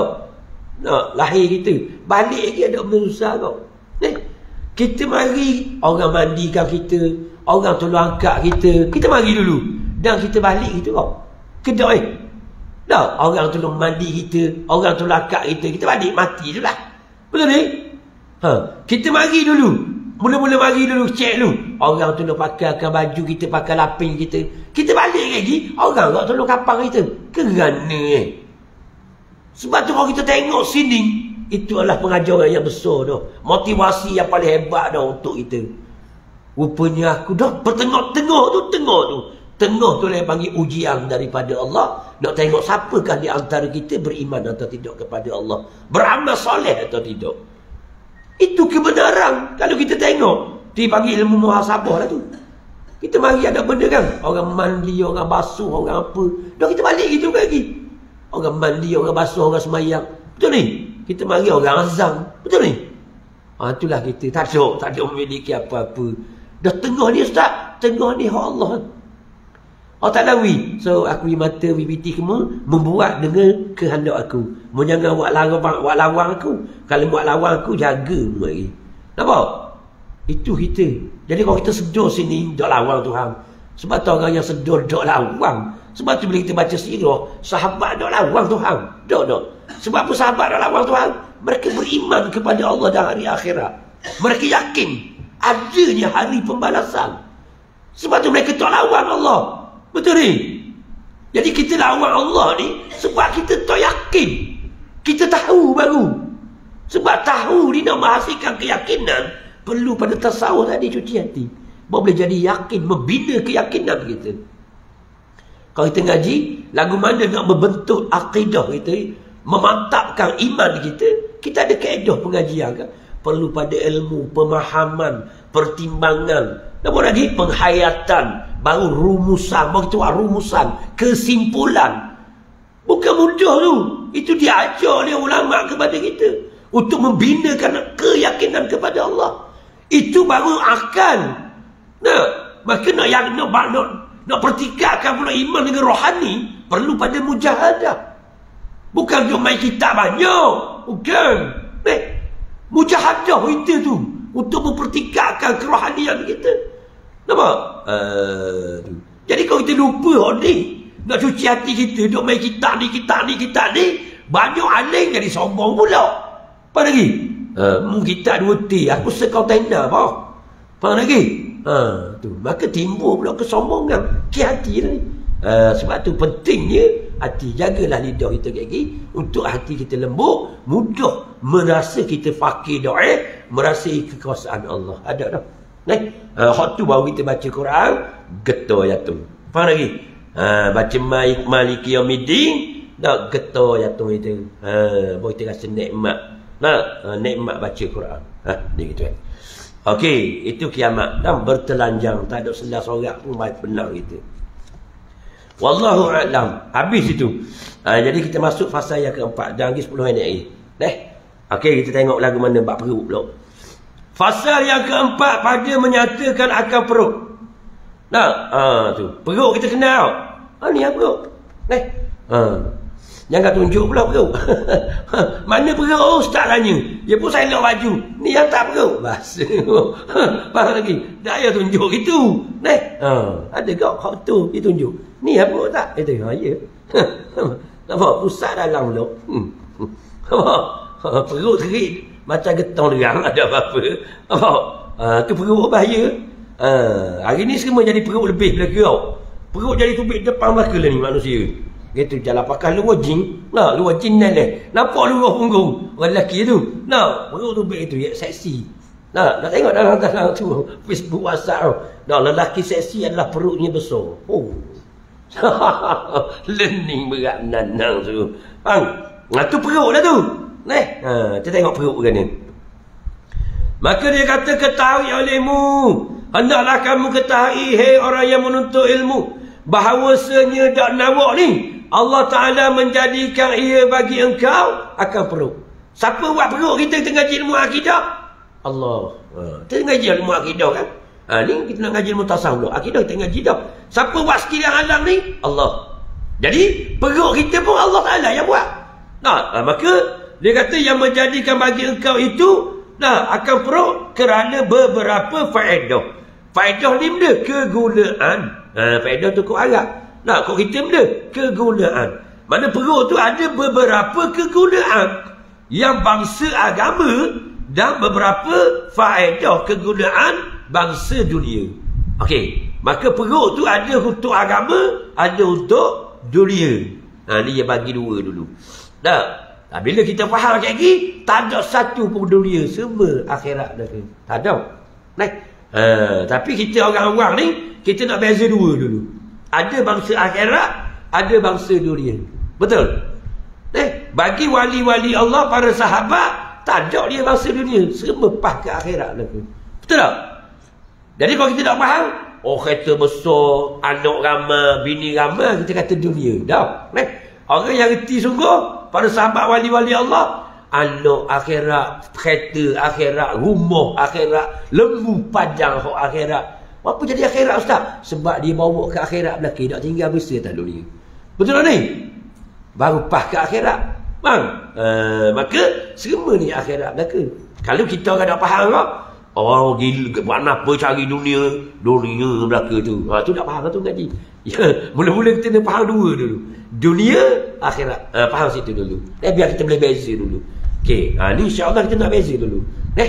Lahir kita, balik lagi ada benda susah kau. Kita mari, orang mandikan kita, orang tolong angkat kita mari dulu. Dan kita balik gitu kau. Kedok orang tolong mandi kita, orang tolong angkat kita balik mati je lah. Betul ni? Kita mari dulu. Mula-mula mari dulu, cek dulu. Orang tolong pakaikan baju kita, pakai laping kita. Kita balik lagi, orang tak tolong kapang kita. Kerana sebab tu kalau kita tengok sini, itu adalah pengajaran yang besar dah. Motivasi yang paling hebat dah untuk kita. Rupanya aku dah bertengah-tengah tu. Tengah tu yang panggil ujian daripada Allah. Nak tengok siapakah di antara kita beriman atau tidak kepada Allah. Beramal soleh atau tidak. Itu kebenaran. Kalau kita tengok, dipanggil ilmu muhasabah lah tu. Kita mari ada benda kan. Orang mandi, orang basuh, orang apa. Dah kita balik gitu lagi. Orang mandi, orang basuh, orang semayang. Betul ni? Kita mari orang azam. Betul ni? Itulah kita. Tak ada memiliki apa-apa. Dah tengah ni Ustaz. Tengah ni hak Allah. Allah tak lawi. So aku mata bibiti semua membuat dengan kehendak aku. Jangan buat lawang aku. Kalau buat lawang aku, jaga lagi. Nampak? Itu kita. Jadi kalau kita sedar sini, tak lawang Tuhan. Sebab tu orang yang sedar tak lawang. Sebab tu bila kita baca sirah, sahabat tak lawang Tuhan. Tak. Sebab apa sahabat tak lawang Tuhan? Mereka beriman kepada Allah dan hari akhirat. Mereka yakin adanya hari pembalasan. Sebab tu mereka tak lawang Allah. Betul ni? Jadi kita lawan Allah ni sebab kita tak yakin. Kita tahu baru. Sebab tahu ni nak menghasilkan keyakinan, perlu pada tasawuf tadi, cuci hati. Baru boleh jadi yakin, membina keyakinan kita. Kalau kita ngaji, lagu mana nak membentuk akidah kita, memantapkan iman kita ada kaedah pengajian kan? Perlu pada ilmu, pemahaman, pertimbangan. Namun lagi penghayatan, baru rumusan, kesimpulan. Bukan mudah tu. Itu diajar oleh ulama kepada kita. untuk membinakan keyakinan kepada Allah. Itu baru akal. Nah, maka nak pertikaikan pula iman dengan rohani, perlu pada mujahadah. Bukan duk main kitab banyak. Bukan. Mujahadah kita tu untuk mempertikaikan kerohanian kita. Nampak? Jadi kalau kita lupa ni, nak cuci hati kita, duk main kitab ni, banyak aling jadi sombong pula. Apa lagi? Kita 2 T, aku sekau tenda apa? Faham lagi? Tu. Maka timbul pula kesombongan ke hati ni. Sebab tu pentingnya hati, jagalah lidah kita lagi untuk hati kita lembut, mudah merasa kita fakir doa, merasai kekuasaan Allah. Ada dah. Hak tu baru kita baca Quran, getah jatuh. Faham lagi? Baca Maliki Yaumiddin, nak getah jatuh itu. Baru kita rasa nikmat. Nikmat baca Quran. Ni gitu kan. Okey, itu kiamat dan bertelanjang, tak ada selah sorak pun benar gitu. Wallahu a'lam. Habis itu. Jadi kita masuk fasa yang keempat. Dah lagi 10 minit lagi. Okey, kita tengok lagu mana bab perut pula. Fasa yang keempat pada menyatakan akan perut. Tu. Perut kita kenal. Ni yang perut. Jangan tunjuk pula perut. Mana perut? Ustaz tanya. Dia pun saya nak baju. Ni yang tak perut. Bahasa. Faham lagi? Tak payah tunjuk itu. Ada kau hak tu dia tunjuk. Ni apa perut tak? Itu ya. Nampak? Pusat dalam pula. Perut terik. Macam getong derang. Ada apa-apa. Tu perut bahaya. Hari ni semua jadi perut lebih belakang. Perut jadi tubik depan belakang lah ni manusia. Gitu jalan pakai luar jin. Luar jin ni. Nampak luar punggung orang lelaki tu. Perut tu baik tu ya seksi. Nak tengok dalam tu Facebook, WhatsApp tu. Lelaki seksi adalah perutnya besar. Learning berat nanang tu. Tu perut dah tu. Kita tengok perut kan ni. Maka dia kata, ketahui olehmu, hendaklah kamu ketahui, hei orang yang menuntut ilmu, bahawasanya dak nawak ni Allah Ta'ala menjadikan ia bagi engkau akan perut. Siapa buat perut kita tengah ngaji ilmu akidah? Allah. Kita ngaji ilmu akidah kan? Ni kita nak ngaji ilmu tasawuf. Akidah kita ngaji dah. Siapa buat sekalian alam ni? Allah. Jadi perut kita pun Allah Ta'ala yang buat. Maka dia kata yang menjadikan bagi engkau itu akan perut kerana beberapa faedah. Faedah ni benda kegunaan. Faedah tu kau Arab. Kau kita benda kegunaan. Mana perut tu ada beberapa kegunaan yang bangsa agama dan beberapa faedah kegunaan bangsa dunia. Okey, maka perut tu ada untuk agama, ada untuk dunia. Ni dia bagi dua dulu. Bila kita faham macam ni, tak ada satu pun dunia, semua akhirat dah tu. Tak ada. Tapi kita orang-orang ni, kita nak beza dua dulu. Ada bangsa akhirat, ada bangsa dunia. Betul? Bagi wali-wali Allah, para sahabat, tak ada dia bangsa dunia, semua pah ke akhirat dah tu. Betul tak? Jadi kalau kita tak faham, kereta besar, anak ramai, bini ramai, kita kata dunia. Dah. Orang yang reti sungguh, para sahabat wali-wali Allah, anak akhirat, kereta akhirat, rumah akhirat, lembu panjang akhirat. Apa jadi akhirat Ustaz? Sebab dia bawa ke akhirat belakang, tak tinggal besar tak dunia. Betul tak ni? Baru pah ke akhirat. Maka semua ni akhirat belakang. Kalau kita orang tak faham tak? Gila, buat apa cari dunia belakang tu. Tu tak faham tu ngaji. Mula-mula kita nak faham dua dulu. Dunia, akhirat. Faham situ dulu. Biar kita boleh beza dulu. Okey, ni insya-Allah kita nak beza dulu.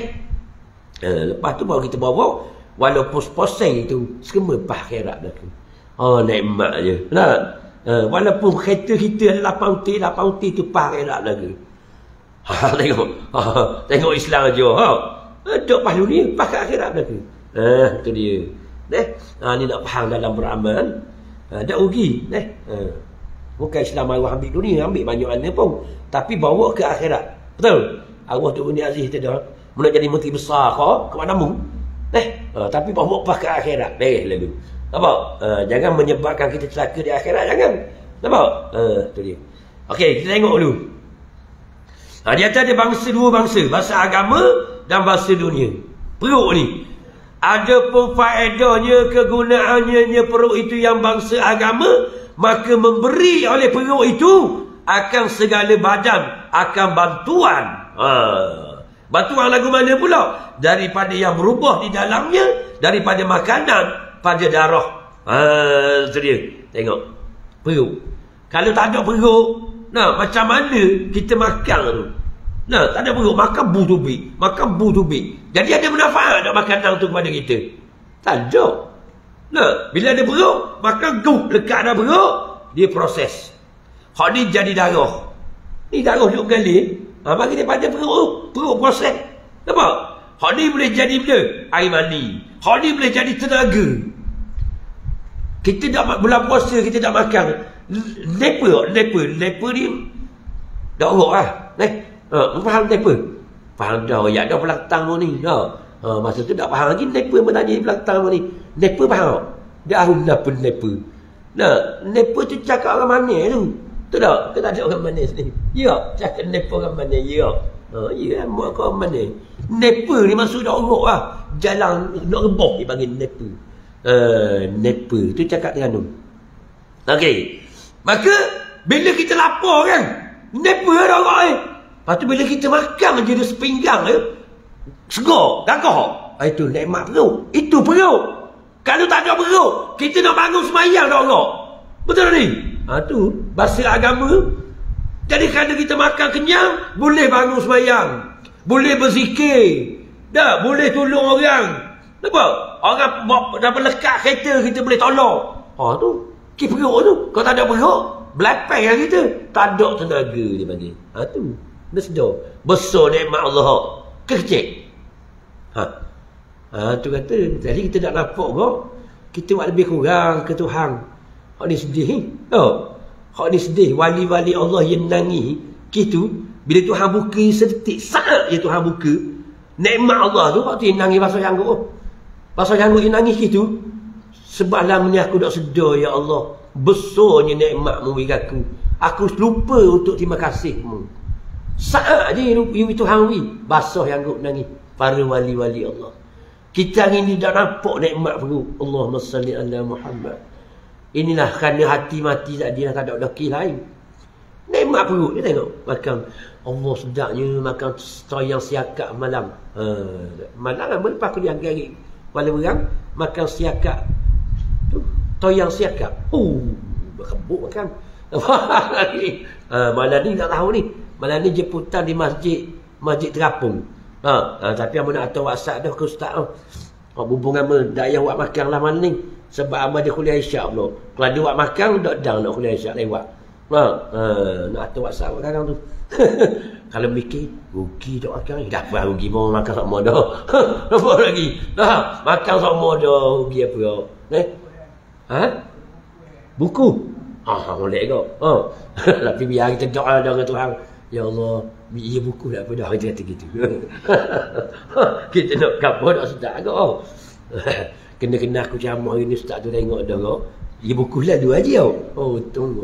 Lepas tu baru kita bawa walaupun poseng itu semua pah akhirat belakang. Nikmat je. Walaupun kereta kita ada 8 unti tu pah akhirat belakang. Tengok Islam aja. Duk pah dunia, pah ke akhirat belakang. Tu dia. Ni nak faham dalam beramal. Tak rugi. Bukan Islam mahu ambil dunia, ambil banyak mana pun, tapi bawa ke akhirat. Betul? Allah tu ni aziz tu dah. Nak jadi menteri besar ke mana-mana. Tapi bawa pah ke akhirat. Beres lalu. Nampak? Jangan menyebabkan kita celaka di akhirat, jangan. Nampak? Tu dia. Okey, kita tengok dulu. Di atas ada dua bangsa. Bahasa agama dan bahasa dunia. Perut ni. Adapun faedahnya, kegunaannya perut itu yang bangsa agama, maka memberi oleh perut itu akan segala badan, akan bantuan. Bantuan lagu mana pula? Daripada yang berubah di dalamnya, daripada makanan pada darah. Itu dia. Tengok. Perut. Kalau tak ada perut, macam mana kita makan tu? Tak ada perut, makan bu-tubik. Makan bu-tubik. Jadi ada manfaat tak makanan tu kepada kita? Tak ada. Bila ada perut, makan guk lekat dalam perut, dia proses. Hak ni jadi darah. Ni darah duk gali. Bagi dia pada perut, perut proses. Nampak? Hak ni boleh jadi bila? Air mani. Hak ni boleh jadi tenaga. Kita dah bulan puasa, kita dah makan. Leper ni dah urut lah. Faham leper? Faham dah, ya dah pelantang ni. Masa tu tak faham lagi. Leper bertanya pelantang ni. Leper faham? Dah lah pun leper. Leper tu cakap orang mana tu? Tu tak? Kita ada orang mana sini? Ya, cakap leper orang mana? Ya. Ya, buat orang mana? Leper ni maksud dah urut lah. Jalan nak rebah dia panggil leper. Leper tu cakap Terengganu. Okey. Maka bila kita lapar kan, leper dah orang Lepas tu bila kita makan je dia sepinggang segar, gagah. Itu nikmat perut. Itu perut. Kalau tak ada perut, kita nak bangun semayang dah orang. Betul ni? Tu bahasa agama. Jadi kalau kita makan kenyang, boleh bangun semayang, boleh berzikir, boleh tolong orang. Nampak? Orang dah melekat kereta, kita boleh tolong. Tu perut tu. Kalau tak ada perut, belapang kan kita. Tak ada tenaga dia panggil. Tu. Dia sedar. Besar nikmat Allah. Kecil. Tu kata. Jadi kita tak nampak kok. Kita buat lebih kurang ke Tuhan. Hak ni sedih. Hak ni sedih. Wali-wali Allah yang nangis. Gitu. Bila Tuhan buka sedetik. Saat je Tuhan buka. Nikmat Allah tu. Waktu yang nangis pasal janggut. Pasal janggut yang nangis gitu. Sebab lamanya aku tak sedar ya Allah. Besarnya nikmatmu bagi aku. Aku lupa untuk terima kasihmu. Saat je Tuhan basah yang aku nangis. Para wali-wali Allah. Kita ini dah nampak nikmat perut. Allahumma salli ala Muhammad. Inilah kerana hati mati tak dia tak ada laki lain. Nikmat perut dia tengok. Makan Allah sedapnya makan toyang siakak malam. Malam lepas aku diangkat kepala berang makan siakak. Toyang siakak. Berkebuk makan. Malam ni tak tahu ni. Malam ni jemputan di masjid terapung. Tapi amu nak atur WhatsApp dah ke ustaz. Hubungan dayah buat makan lah malam ni. Sebab amu dia kuliah isyak pula. Kalau dia buat makan tak dang nak kuliah isyak lewat. Nak atur WhatsApp kadang tu. Kalau mikir rugi tak makan. Dah apa rugi mau makan sama dah. Apa lagi? Makan sama dah rugi apa? Buku. Boleh kok. Tapi biar kita doa dengan Tuhan. Ya Allah, ia buku tak apa dah kita kata gitu. Kita nak kapal tak sedap kok. Kena aku ceramah hari ni ustaz tu tengok dah kok. Ia buku lah dua aja. Tunggu.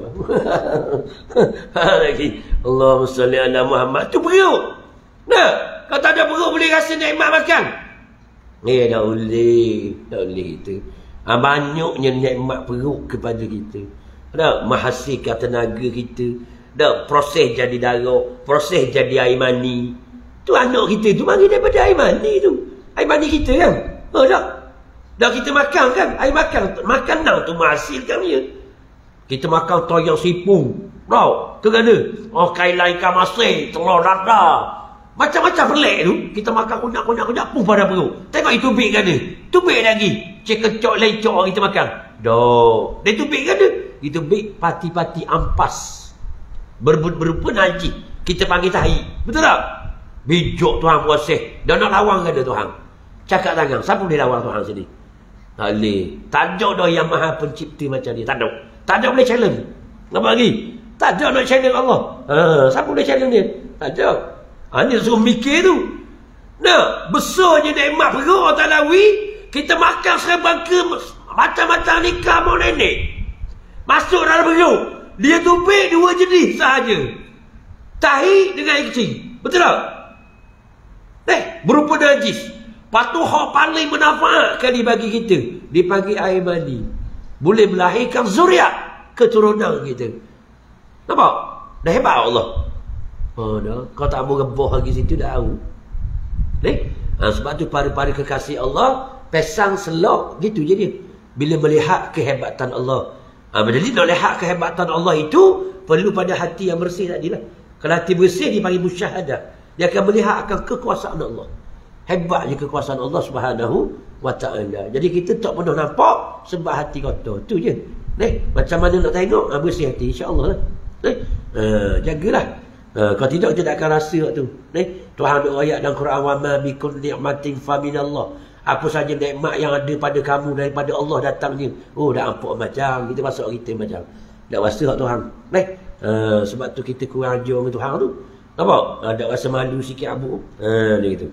Lagi. Allahumma salli ala Muhammad. Tu perut. Kalau tak ada perut boleh rasa nikmat makan. Tak boleh. Tak boleh kita. Banyaknya nikmat perut kepada kita. Menghasilkan tenaga kita. Proses jadi darah, proses jadi air mani. Tu anak kita tu mari daripada air mani tu. Air mani kita kan. Dah kita makan kan. Air makanan tu menghasilkan dia. Kita makan toyang sipung. Tu kan ada. Kailan ikan masin, telur dadah. Macam-macam pelik tu. Kita makan kunyak-kunyak pun pada perut. Tengok itu tubik kan ada. Tubik lagi. Cekecok lecok kita makan. Dia tubik kan ada. Itu tubik pati-pati ampas. Berupa najis. Kita panggil tahi. Betul tak? Bijak Tuhan puasih. Dan nak lawan ke ada Tuhan? Cakap tangan. Siapa boleh lawan Tuhan sini? Tak boleh. Tak ada dah yang maha pencipta macam dia. Tak ada. Tak ada boleh challenge. Apa lagi? Tak ada nak challenge Allah. Siapa boleh challenge dia? Tak ada. Dia suruh mikir tu. Besarnya nikmat perut Ta'alawi. Kita makan serban ke macam-macam nikah mau nenek. Masuk dalam perut. Dia tubik dua jenis sahaja. Tahi dengan air kecil. Betul tak? Berupa najis. Patu hak paling bermanfaat kali bagi kita dipanggil air mani. Boleh melahirkan zuriat, keturunan kita. Nampak? Dah hebat Allah. Dah. Kau tak mau rebah lagi situ dah tahu. Sebab tu para kekasih Allah pesang selok gitu je dia. Bila melihat kehebatan Allah. Jadi nak lihat kehebatan Allah itu perlu pada hati yang bersih tadilah. Kalau hati bersih dipanggil musyahadah. Dia akan melihat akan kekuasaan Allah. Hebatnya kekuasaan Allah Subhanahu wa ta'ala. Jadi kita tak pernah nampak sebab hati kotor. Tu je. Macam mana nak tengok? Bersih hati, insya-Allah lah. Jagalah. Kalau tidak kita tak akan rasa tu. Tuhan ada ayat dalam Quran, wa ma bikum ni'matin fa minallah. Apa saja nikmat yang ada pada kamu daripada Allah datangnya. Dah ampuk macam kita masuk kita macam. Tak rasa hak Tuhan. Sebab tu kita kurang ajar dengan Tuhan tu. Nampak? Tak rasa malu sikit abu. Dia gitu.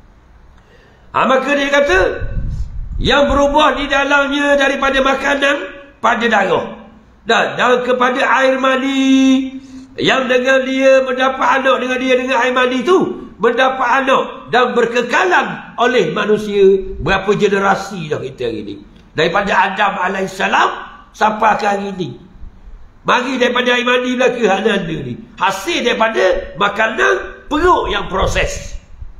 Maka dia kata yang berubah di dalamnya daripada makanan pada darah dan kepada air mani, yang dengan dia mendapat anak, dengan air mani itu mendapat anak dan berkekalan oleh manusia. Berapa generasi dah kita hari ni, daripada Adam AS sampai ke hari ni. Mari daripada air mani lah ke Hananda ni, hasil daripada makanan perut yang proses.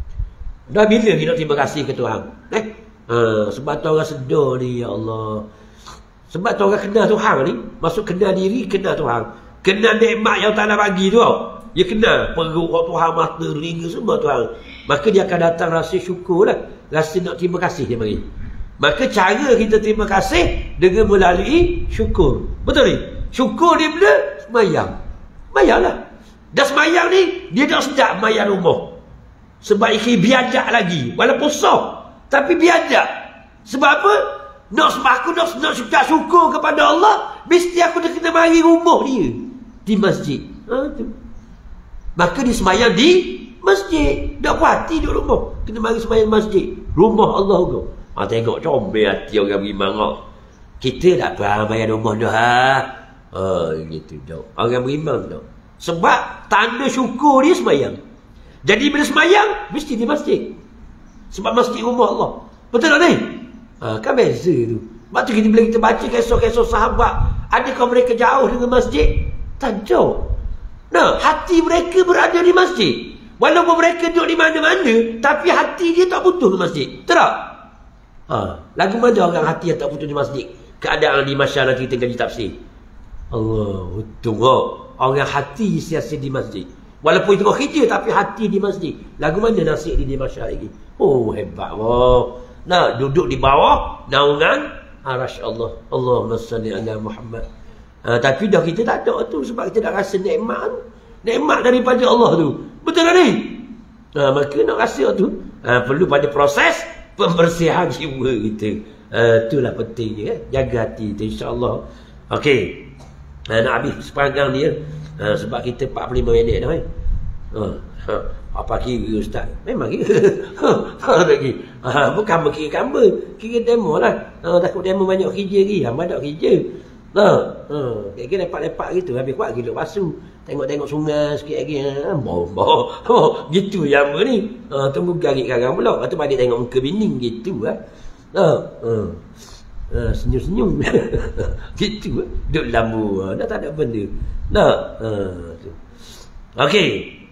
Dah bila kita terima kasih ke Tuhan? Sebab tu orang sedar ni, ya Allah. Sebab tu orang kenal Tuhan ni, masuk kenal diri, kenal Tuhan. Kenal nikmat yang Ta'ala bagi tu. Dia kenal perut Tuhan, mata, telinga, semua Tuhan. Maka dia akan datang rasa syukur lah. Rasa nak terima kasih dia bagi. Maka cara kita terima kasih dengan melalui syukur. Betul ni? Syukur dia bila? Semayang. Semayang lah. Dah semayang ni, dia tak sedap semayang rumah. Sebab ikhlas biadab lagi. Walaupun sah. Tapi biadab. Sebab apa? Aku nak syukur kepada Allah. Mesti aku dah kena mari rumah dia. Di masjid. Tu. Maka dia semayang di masjid. Tak puas hati duduk rumah. Kena mari semayang masjid. Rumah Allah tu. Tengok comel hati orang beriman. Kita tak pernah bayar rumah dah. Gitu dah. Orang beriman dah. Sebab tanda syukur dia semayang. Jadi bila semayang, mesti di masjid. Sebab masjid rumah Allah. Betul tak ni? Kan beza tu. Sebab tu bila kita baca kisah-kisah sahabat, adakah mereka jauh dengan masjid? Tak jauh. Hati mereka berada di masjid. Walaupun mereka duduk di mana-mana, tapi hati dia tak putus di masjid. Betul tak? Lagu mana orang hati yang tak putus di masjid? Keadaan di masyarakat kita kaji tafsir. Allah, untung orang hati siasa di masjid. Walaupun tengok kerja, tapi hati di masjid. Lagu mana nasib dia di masyarakat ini? Hebat. Duduk di bawah naungan arasy Allah. Allahumma salli ala Muhammad. Tapi dah kita tak ada tu. Sebab kita dah rasa nikmat tu. Nikmat daripada Allah tu. Betul tak ni? Maka nak rasa tu. Perlu pada proses pembersihan jiwa kita. Itulah pentingnya. Jaga hati kita, insyaAllah. Okey. Nak habis sepanjang dia. Sebab kita 45 minit dah. Apa kira Ustaz? Memang kira. Lagi. Bukan berkira gambar. Kira demo lah. Takut demo banyak kerja lagi. Banyak kerja. Kira lepak-lepak gitu. Habis kuat gila basuh. Tengok-tengok sungai sikit lagi. Gitu yang ni. Tunggu garik karang pula. Lepas tu balik tengok muka bining. Gitu lah. Senyum-senyum. Gitu lah. Duduk lambu. Dah tak ada benda. Okey.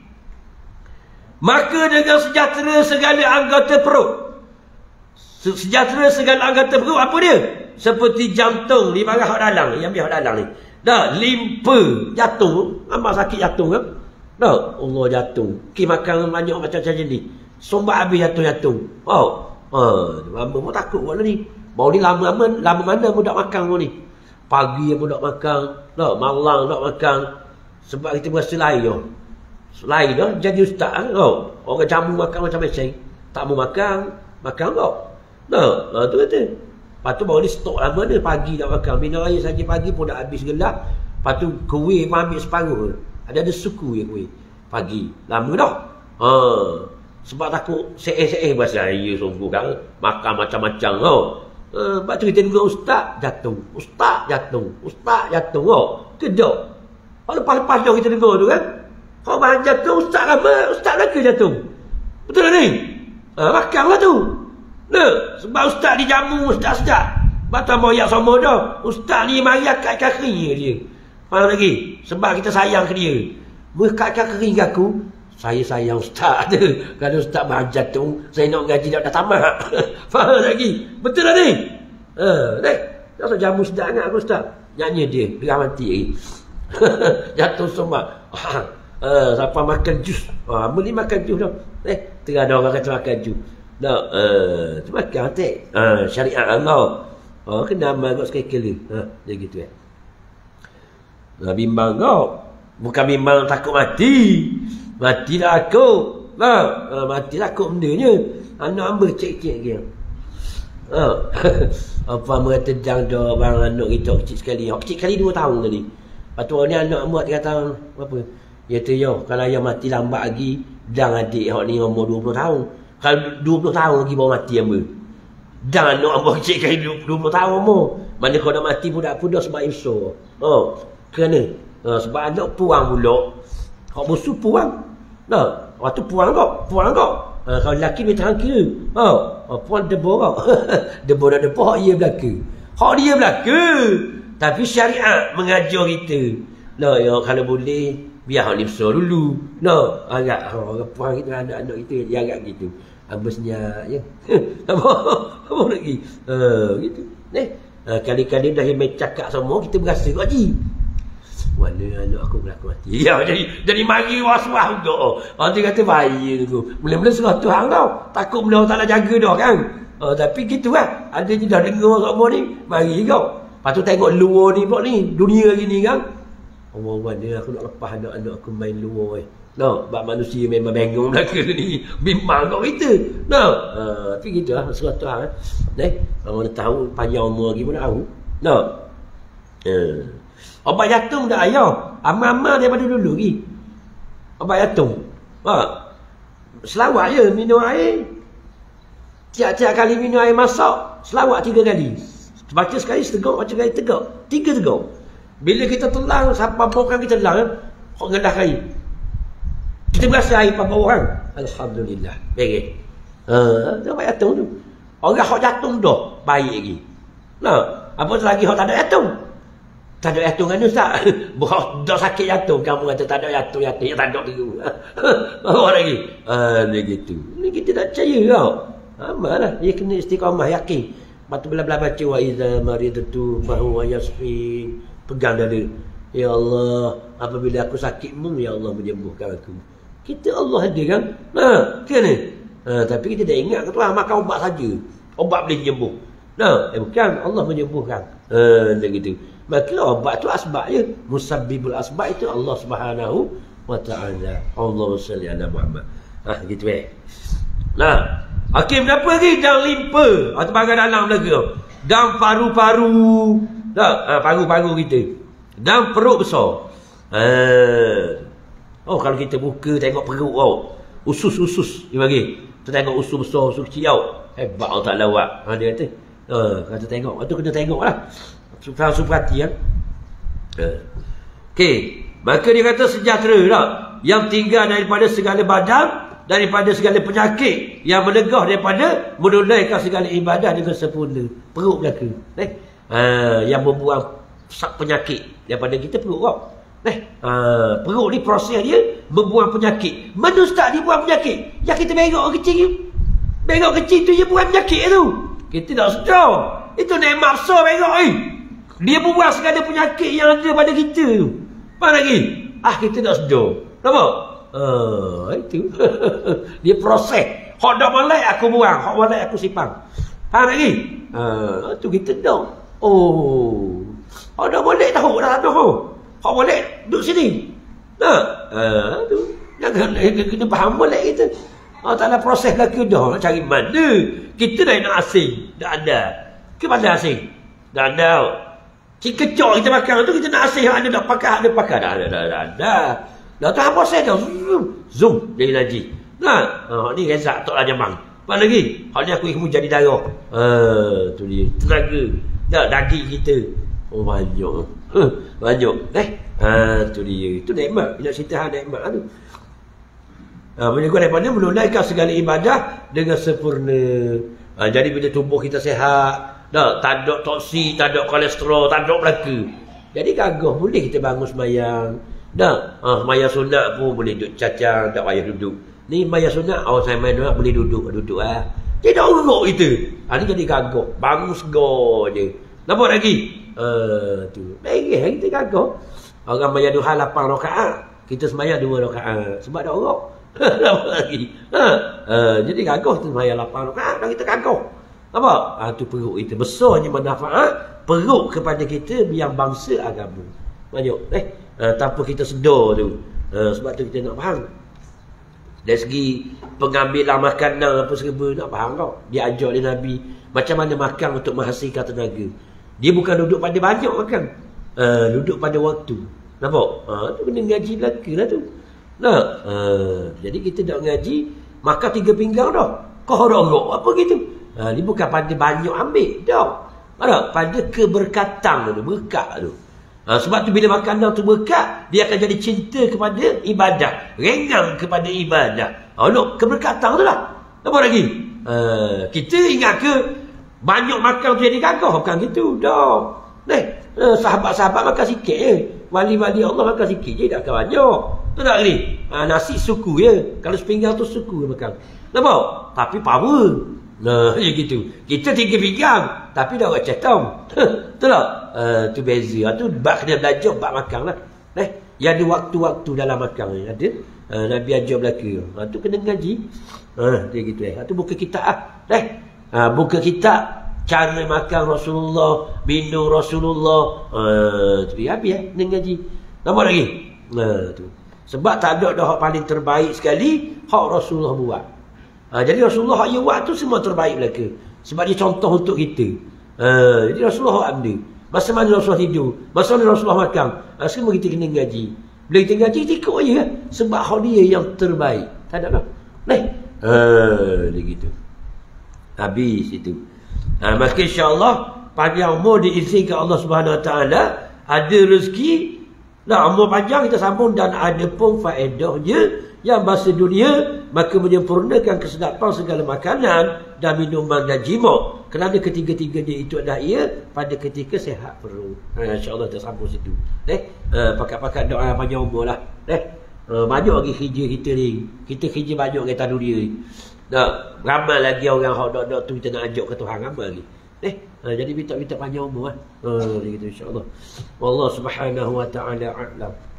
Maka dengan sejahtera segala anggota perut. Sejahtera segala anggota perut apa dia? Seperti jantung di bahagian hak dalam ni, yang biar hak dalam ni. Limpa jatuh, amat sakit jatuh kan? Allah jatuh. Makan banyak macam-macam jenis. Sombat habis jatuh. Lama pun takut buat ni. Bau ni lama mana pun tak makan kau ni. Pagi pun tak makan, malam tak makan. Sebab kita berasa lain. Lain dah jadi ustaz orang jamu makan macam macam tak mau makan kau. Tu kata. Lepas tu baru ni stok lama dia pagi tak makan. Minum air saja pagi pun dah habis gelap. Lepas tu kuih pun ambil separuh. Ada suku ya kuih. Pagi. Lama dah. Sebab takut seeh-seeh bahasa ya sungguh kan. Makan macam-macam Lepas tu kita dengar ustaz jatuh. Ustaz jatuh. Kedok. Lepas-lepas dah kita dengar tu kan. Kau bahan jantung, ustaz lama, ustaz lagi jantung. Betul tak ni? Makanlah tu. Nah, sebab ustaz ni jamu, ustaz sedap. Batal moyak sama dah. Ustaz ni mari akad kaki dia. Faham lagi? Sebab kita sayang ke dia. Akad kaki ke aku, saya sayang ustaz tu. Kalau ustaz bahan jantung, saya nak gaji dah tamat. Faham lagi? Betul tak ni? Nek, tak usah jamu sedap sangat aku ustaz. Nyanyi dia, dia mati lagi. Jatuh semua. Siapa makan jus? Boleh makan jus dah. Tengah ada orang kata makan jus. Tak, makan tak. Syariat Allah. Kena amal kau sekali-kali. Dia gitu bimbang kau. Bukan bimbang takut mati. Mati takut. Mati takut bendanya. Anak ambil cek-cek dia. Apa mereka tedang dah barang anak kita kecil sekali. Kecil sekali 2 tahun tadi. Lepas tu ni anak buat 3 tahun. Apa? Dia tu kalau yang mati lambat lagi, dan adik hak ni umur 20 tahun. Kalau 20 tahun lagi baru mati hamba. Dan anak hamba kecil kali 20 tahun umur. Mana kau dah mati budak-budak sebab insya. Kerana sebab anak puang pula. Hak musuh puang. Waktu puang kau. Kalau lelaki dia tahan kira. Puan debor kau. Debor dah debor, hak dia belaka. Hak dia belaka. Tapi syariat mengajar kita. Kalau boleh, biar hak ni besar dulu. Agak orang puan kita, anak-anak kita, dia agak gitu. Habisnya, ya. Apa lagi? Gitu. Kali-kali dah yang main cakap semua, kita berasa kau haji. Mana anak aku berlaku mati. Ya, jadi mari was-was juga. Orang tu kata bahaya tu. Mula-mula serah Tuhan tau. Takut benda orang tak nak jaga dah kan. Tapi gitu kan. Ada je dah dengar semua ni. Mari kau. Lepas tu tengok luar ni pula ni. Dunia gini kan. Allah mana aku nak lepas anak-anak aku main luar. Sebab manusia memang bengong belaka ni. Bimbang kau kita. Tapi gitu lah. Serah Tuhan. Orang nak tahu panjang umur lagi pun nak tahu. Obat jantung dah ayah. Amal-amal daripada dulu lagi. Obat jantung. Selawat je minum air. Tiap-tiap kali minum air masak, selawat 3 kali. Baca sekali setegak, baca sekali tegak. 3 tegak. Bila kita telang, siapa orang kita telang, kok ngedah kali. Kita berasa air apa orang. Alhamdulillah. Baik. Obat jantung tu. Orang hak jantung dah baik lagi. Apa lagi hak tak ada jantung? Tak ada jantung kan ustaz? Dah sakit jantung. Kamu kata tak ada jantung. Ya tak ada tu. Apa lagi? Ni gitu. Ni kita tak percaya tau. Amalah. Dia kena istiqamah yakin. Lepas tu bila-bila baca. Wa iza maridatu fahuwa yasfi. Pegang dada. Ya Allah. Apabila aku sakitmu. Ya Allah menyembuhkan aku. Kita Allah ada kan? Kan ni? Tapi kita dah ingat. Kata makan ubat saja. Ubat boleh menyembuh. Bukan. Allah menyembuhkan. Macam gitu. Maka obat tu asbab je. Musabbibul asbab itu Allah Subhanahu wa ta'ala. Allahumma salli ala Muhammad. Gitu Hakim apa lagi? Dan limpa. Atau bahagian dalam lagi. Dan paru-paru. Paru-paru kita. Dan perut besar. Kalau kita buka tengok perut usus-usus dia bagi. Kita tengok usus besar, usus kecil hebat Allah Ta'ala buat. Dia kata. Kata tengok. Itu kena tengok lah. Langsung perhati Okey. Maka dia kata sejahtera tak? Yang tinggal daripada segala badan, daripada segala penyakit, yang menegah daripada menunaikan segala ibadah dengan sempurna. Perut belaka. Yang membuang penyakit daripada kita perut kau. Perut ni proses dia membuang penyakit. Mana ustaz dia buang penyakit? Yang kita bengok kecil tu. Bengok kecil tu je buang penyakit tu. Kita tak sedar. Itu nikmat besar bengok ni. Dia buang segala penyakit yang ada pada kita tu. Apa lagi? Kita tak sedar. Nampak? Itu. Dia proses. Hak dak malai aku buang, hak malai aku simpan. Faham lagi? Tu kita dah. Hak dak malai tahu dah tahu. Hak malai duduk sini. Tu. Jangan kena faham malai kita. Tak ada proses lagi dah. Nak cari mana? Kita dah nak asing. Tak ada. Ke mana asing? Tak ada. Kecok kita makan tu kita nak asing. Ada tak pakai, ada pakai. Dah. Dah tak apa saya dah. Zoom. Jadi lagi. Ni rezak tak lah jamang. Apa lagi? Hal ni aku ilmu jadi darah. Tu dia. Tenaga. Dah daging kita. Oh banyak. Banyak. Tu dia. Itu nikmat. Bila cerita nikmat tu. Menyebut daripada menunaikan segala ibadah dengan sempurna. Jadi bila tubuh kita sihat, tak ada toksik, tak ada kolesterol, tak ada belaka. Jadi gagah boleh kita bangun sembahyang. Sembahyang sunat pun boleh duduk cacang, tak payah duduk. Ni sembahyang sunat, saya main sunat boleh duduk lah. Tidak urut kita. Ni jadi gagah. Bangun segar je. Nampak lagi? Tu. Baik kita gagah. Orang sembahyang duha 8 rakaat. Kita sembahyang 2 rakaat. Sebab tak urut. Nampak lagi? Jadi gagah tu sembahyang 8 rakaat. Dan kita gagah. Nampak? Tu perut kita. Besarnya manfaat perut kepada kita biar bangsa agama. Banyak. Tanpa kita sedar tu. Sebab tu kita nak faham. Dari segi pengambilan makanan apa serba nak faham kau. Dia ajar oleh Nabi macam mana makan untuk menghasilkan tenaga. Dia bukan duduk pada banyak makan. Duduk pada waktu. Nampak? Tu kena ngaji belaka lah tu. Jadi kita nak ngaji makan 3 pinggang dah. Kau rorok apa gitu. Dia bukan pada banyak ambil dah. Pada keberkatan tu, berkat tu. Sebab tu bila makanan tu berkat, dia akan jadi cinta kepada ibadah, renggang kepada ibadah. Keberkatan tu lah. Apa lagi? Kita ingat ke banyak makan tu jadi gagah? Bukan gitu dah. Sahabat-sahabat makan sikit je. Wali-wali Allah makan sikit je, tak akan banyak. Tu tak ni? Nasi suku je. Kalau sepinggang tu suku makan. Nampak? Tapi power. Ya gitu. Kita 3 pinggang tapi dah orang cetong. Betul tak? Tu beza. Tu bab kena belajar bab makan lah. Ya ada waktu-waktu dalam makan ni. Ada. Nabi ajar belaka. Tu kena ngaji. Dia gitu tu buka kitab buka kitab cara makan Rasulullah, minum Rasulullah. Tu dia habis kena ngaji. Nampak lagi? Tu. Sebab tak ada dah hak paling terbaik sekali hak Rasulullah buat. Jadi Rasulullah yang buat tu semua terbaik belaka. Sebab dia contoh untuk kita. Jadi Rasulullah hak benda. Masa mana Rasulullah tidur, masa mana Rasulullah makan, semua kita kena ngaji. Bila kita ngaji, kita ikut je kan. Sebab hak dia yang terbaik. Tak ada lah. Dia gitu. Habis itu. Maka insyaAllah panjang umur diizinkan Allah Subhanahu Wa Taala, ada rezeki, umur panjang kita sambung dan ada pun faedahnya yang bahasa dunia, maka menyempurnakan kesedapan segala makanan dan minuman dan jima. Kerana ketiga-tiga dia itu adalah ia pada ketika sehat perut. InsyaAllah kita sambung situ. Pakat-pakat doa panjang umur lah. Banyak lagi kerja kita ni. Kita kerja banyak kita dunia ni. Ramai lagi orang yang tu kita nak ajak ke Tuhan. Ramai lagi. Jadi minta panjang umur lah. Gitu insyaAllah. Wallahu subhanahu wa ta'ala a'lam.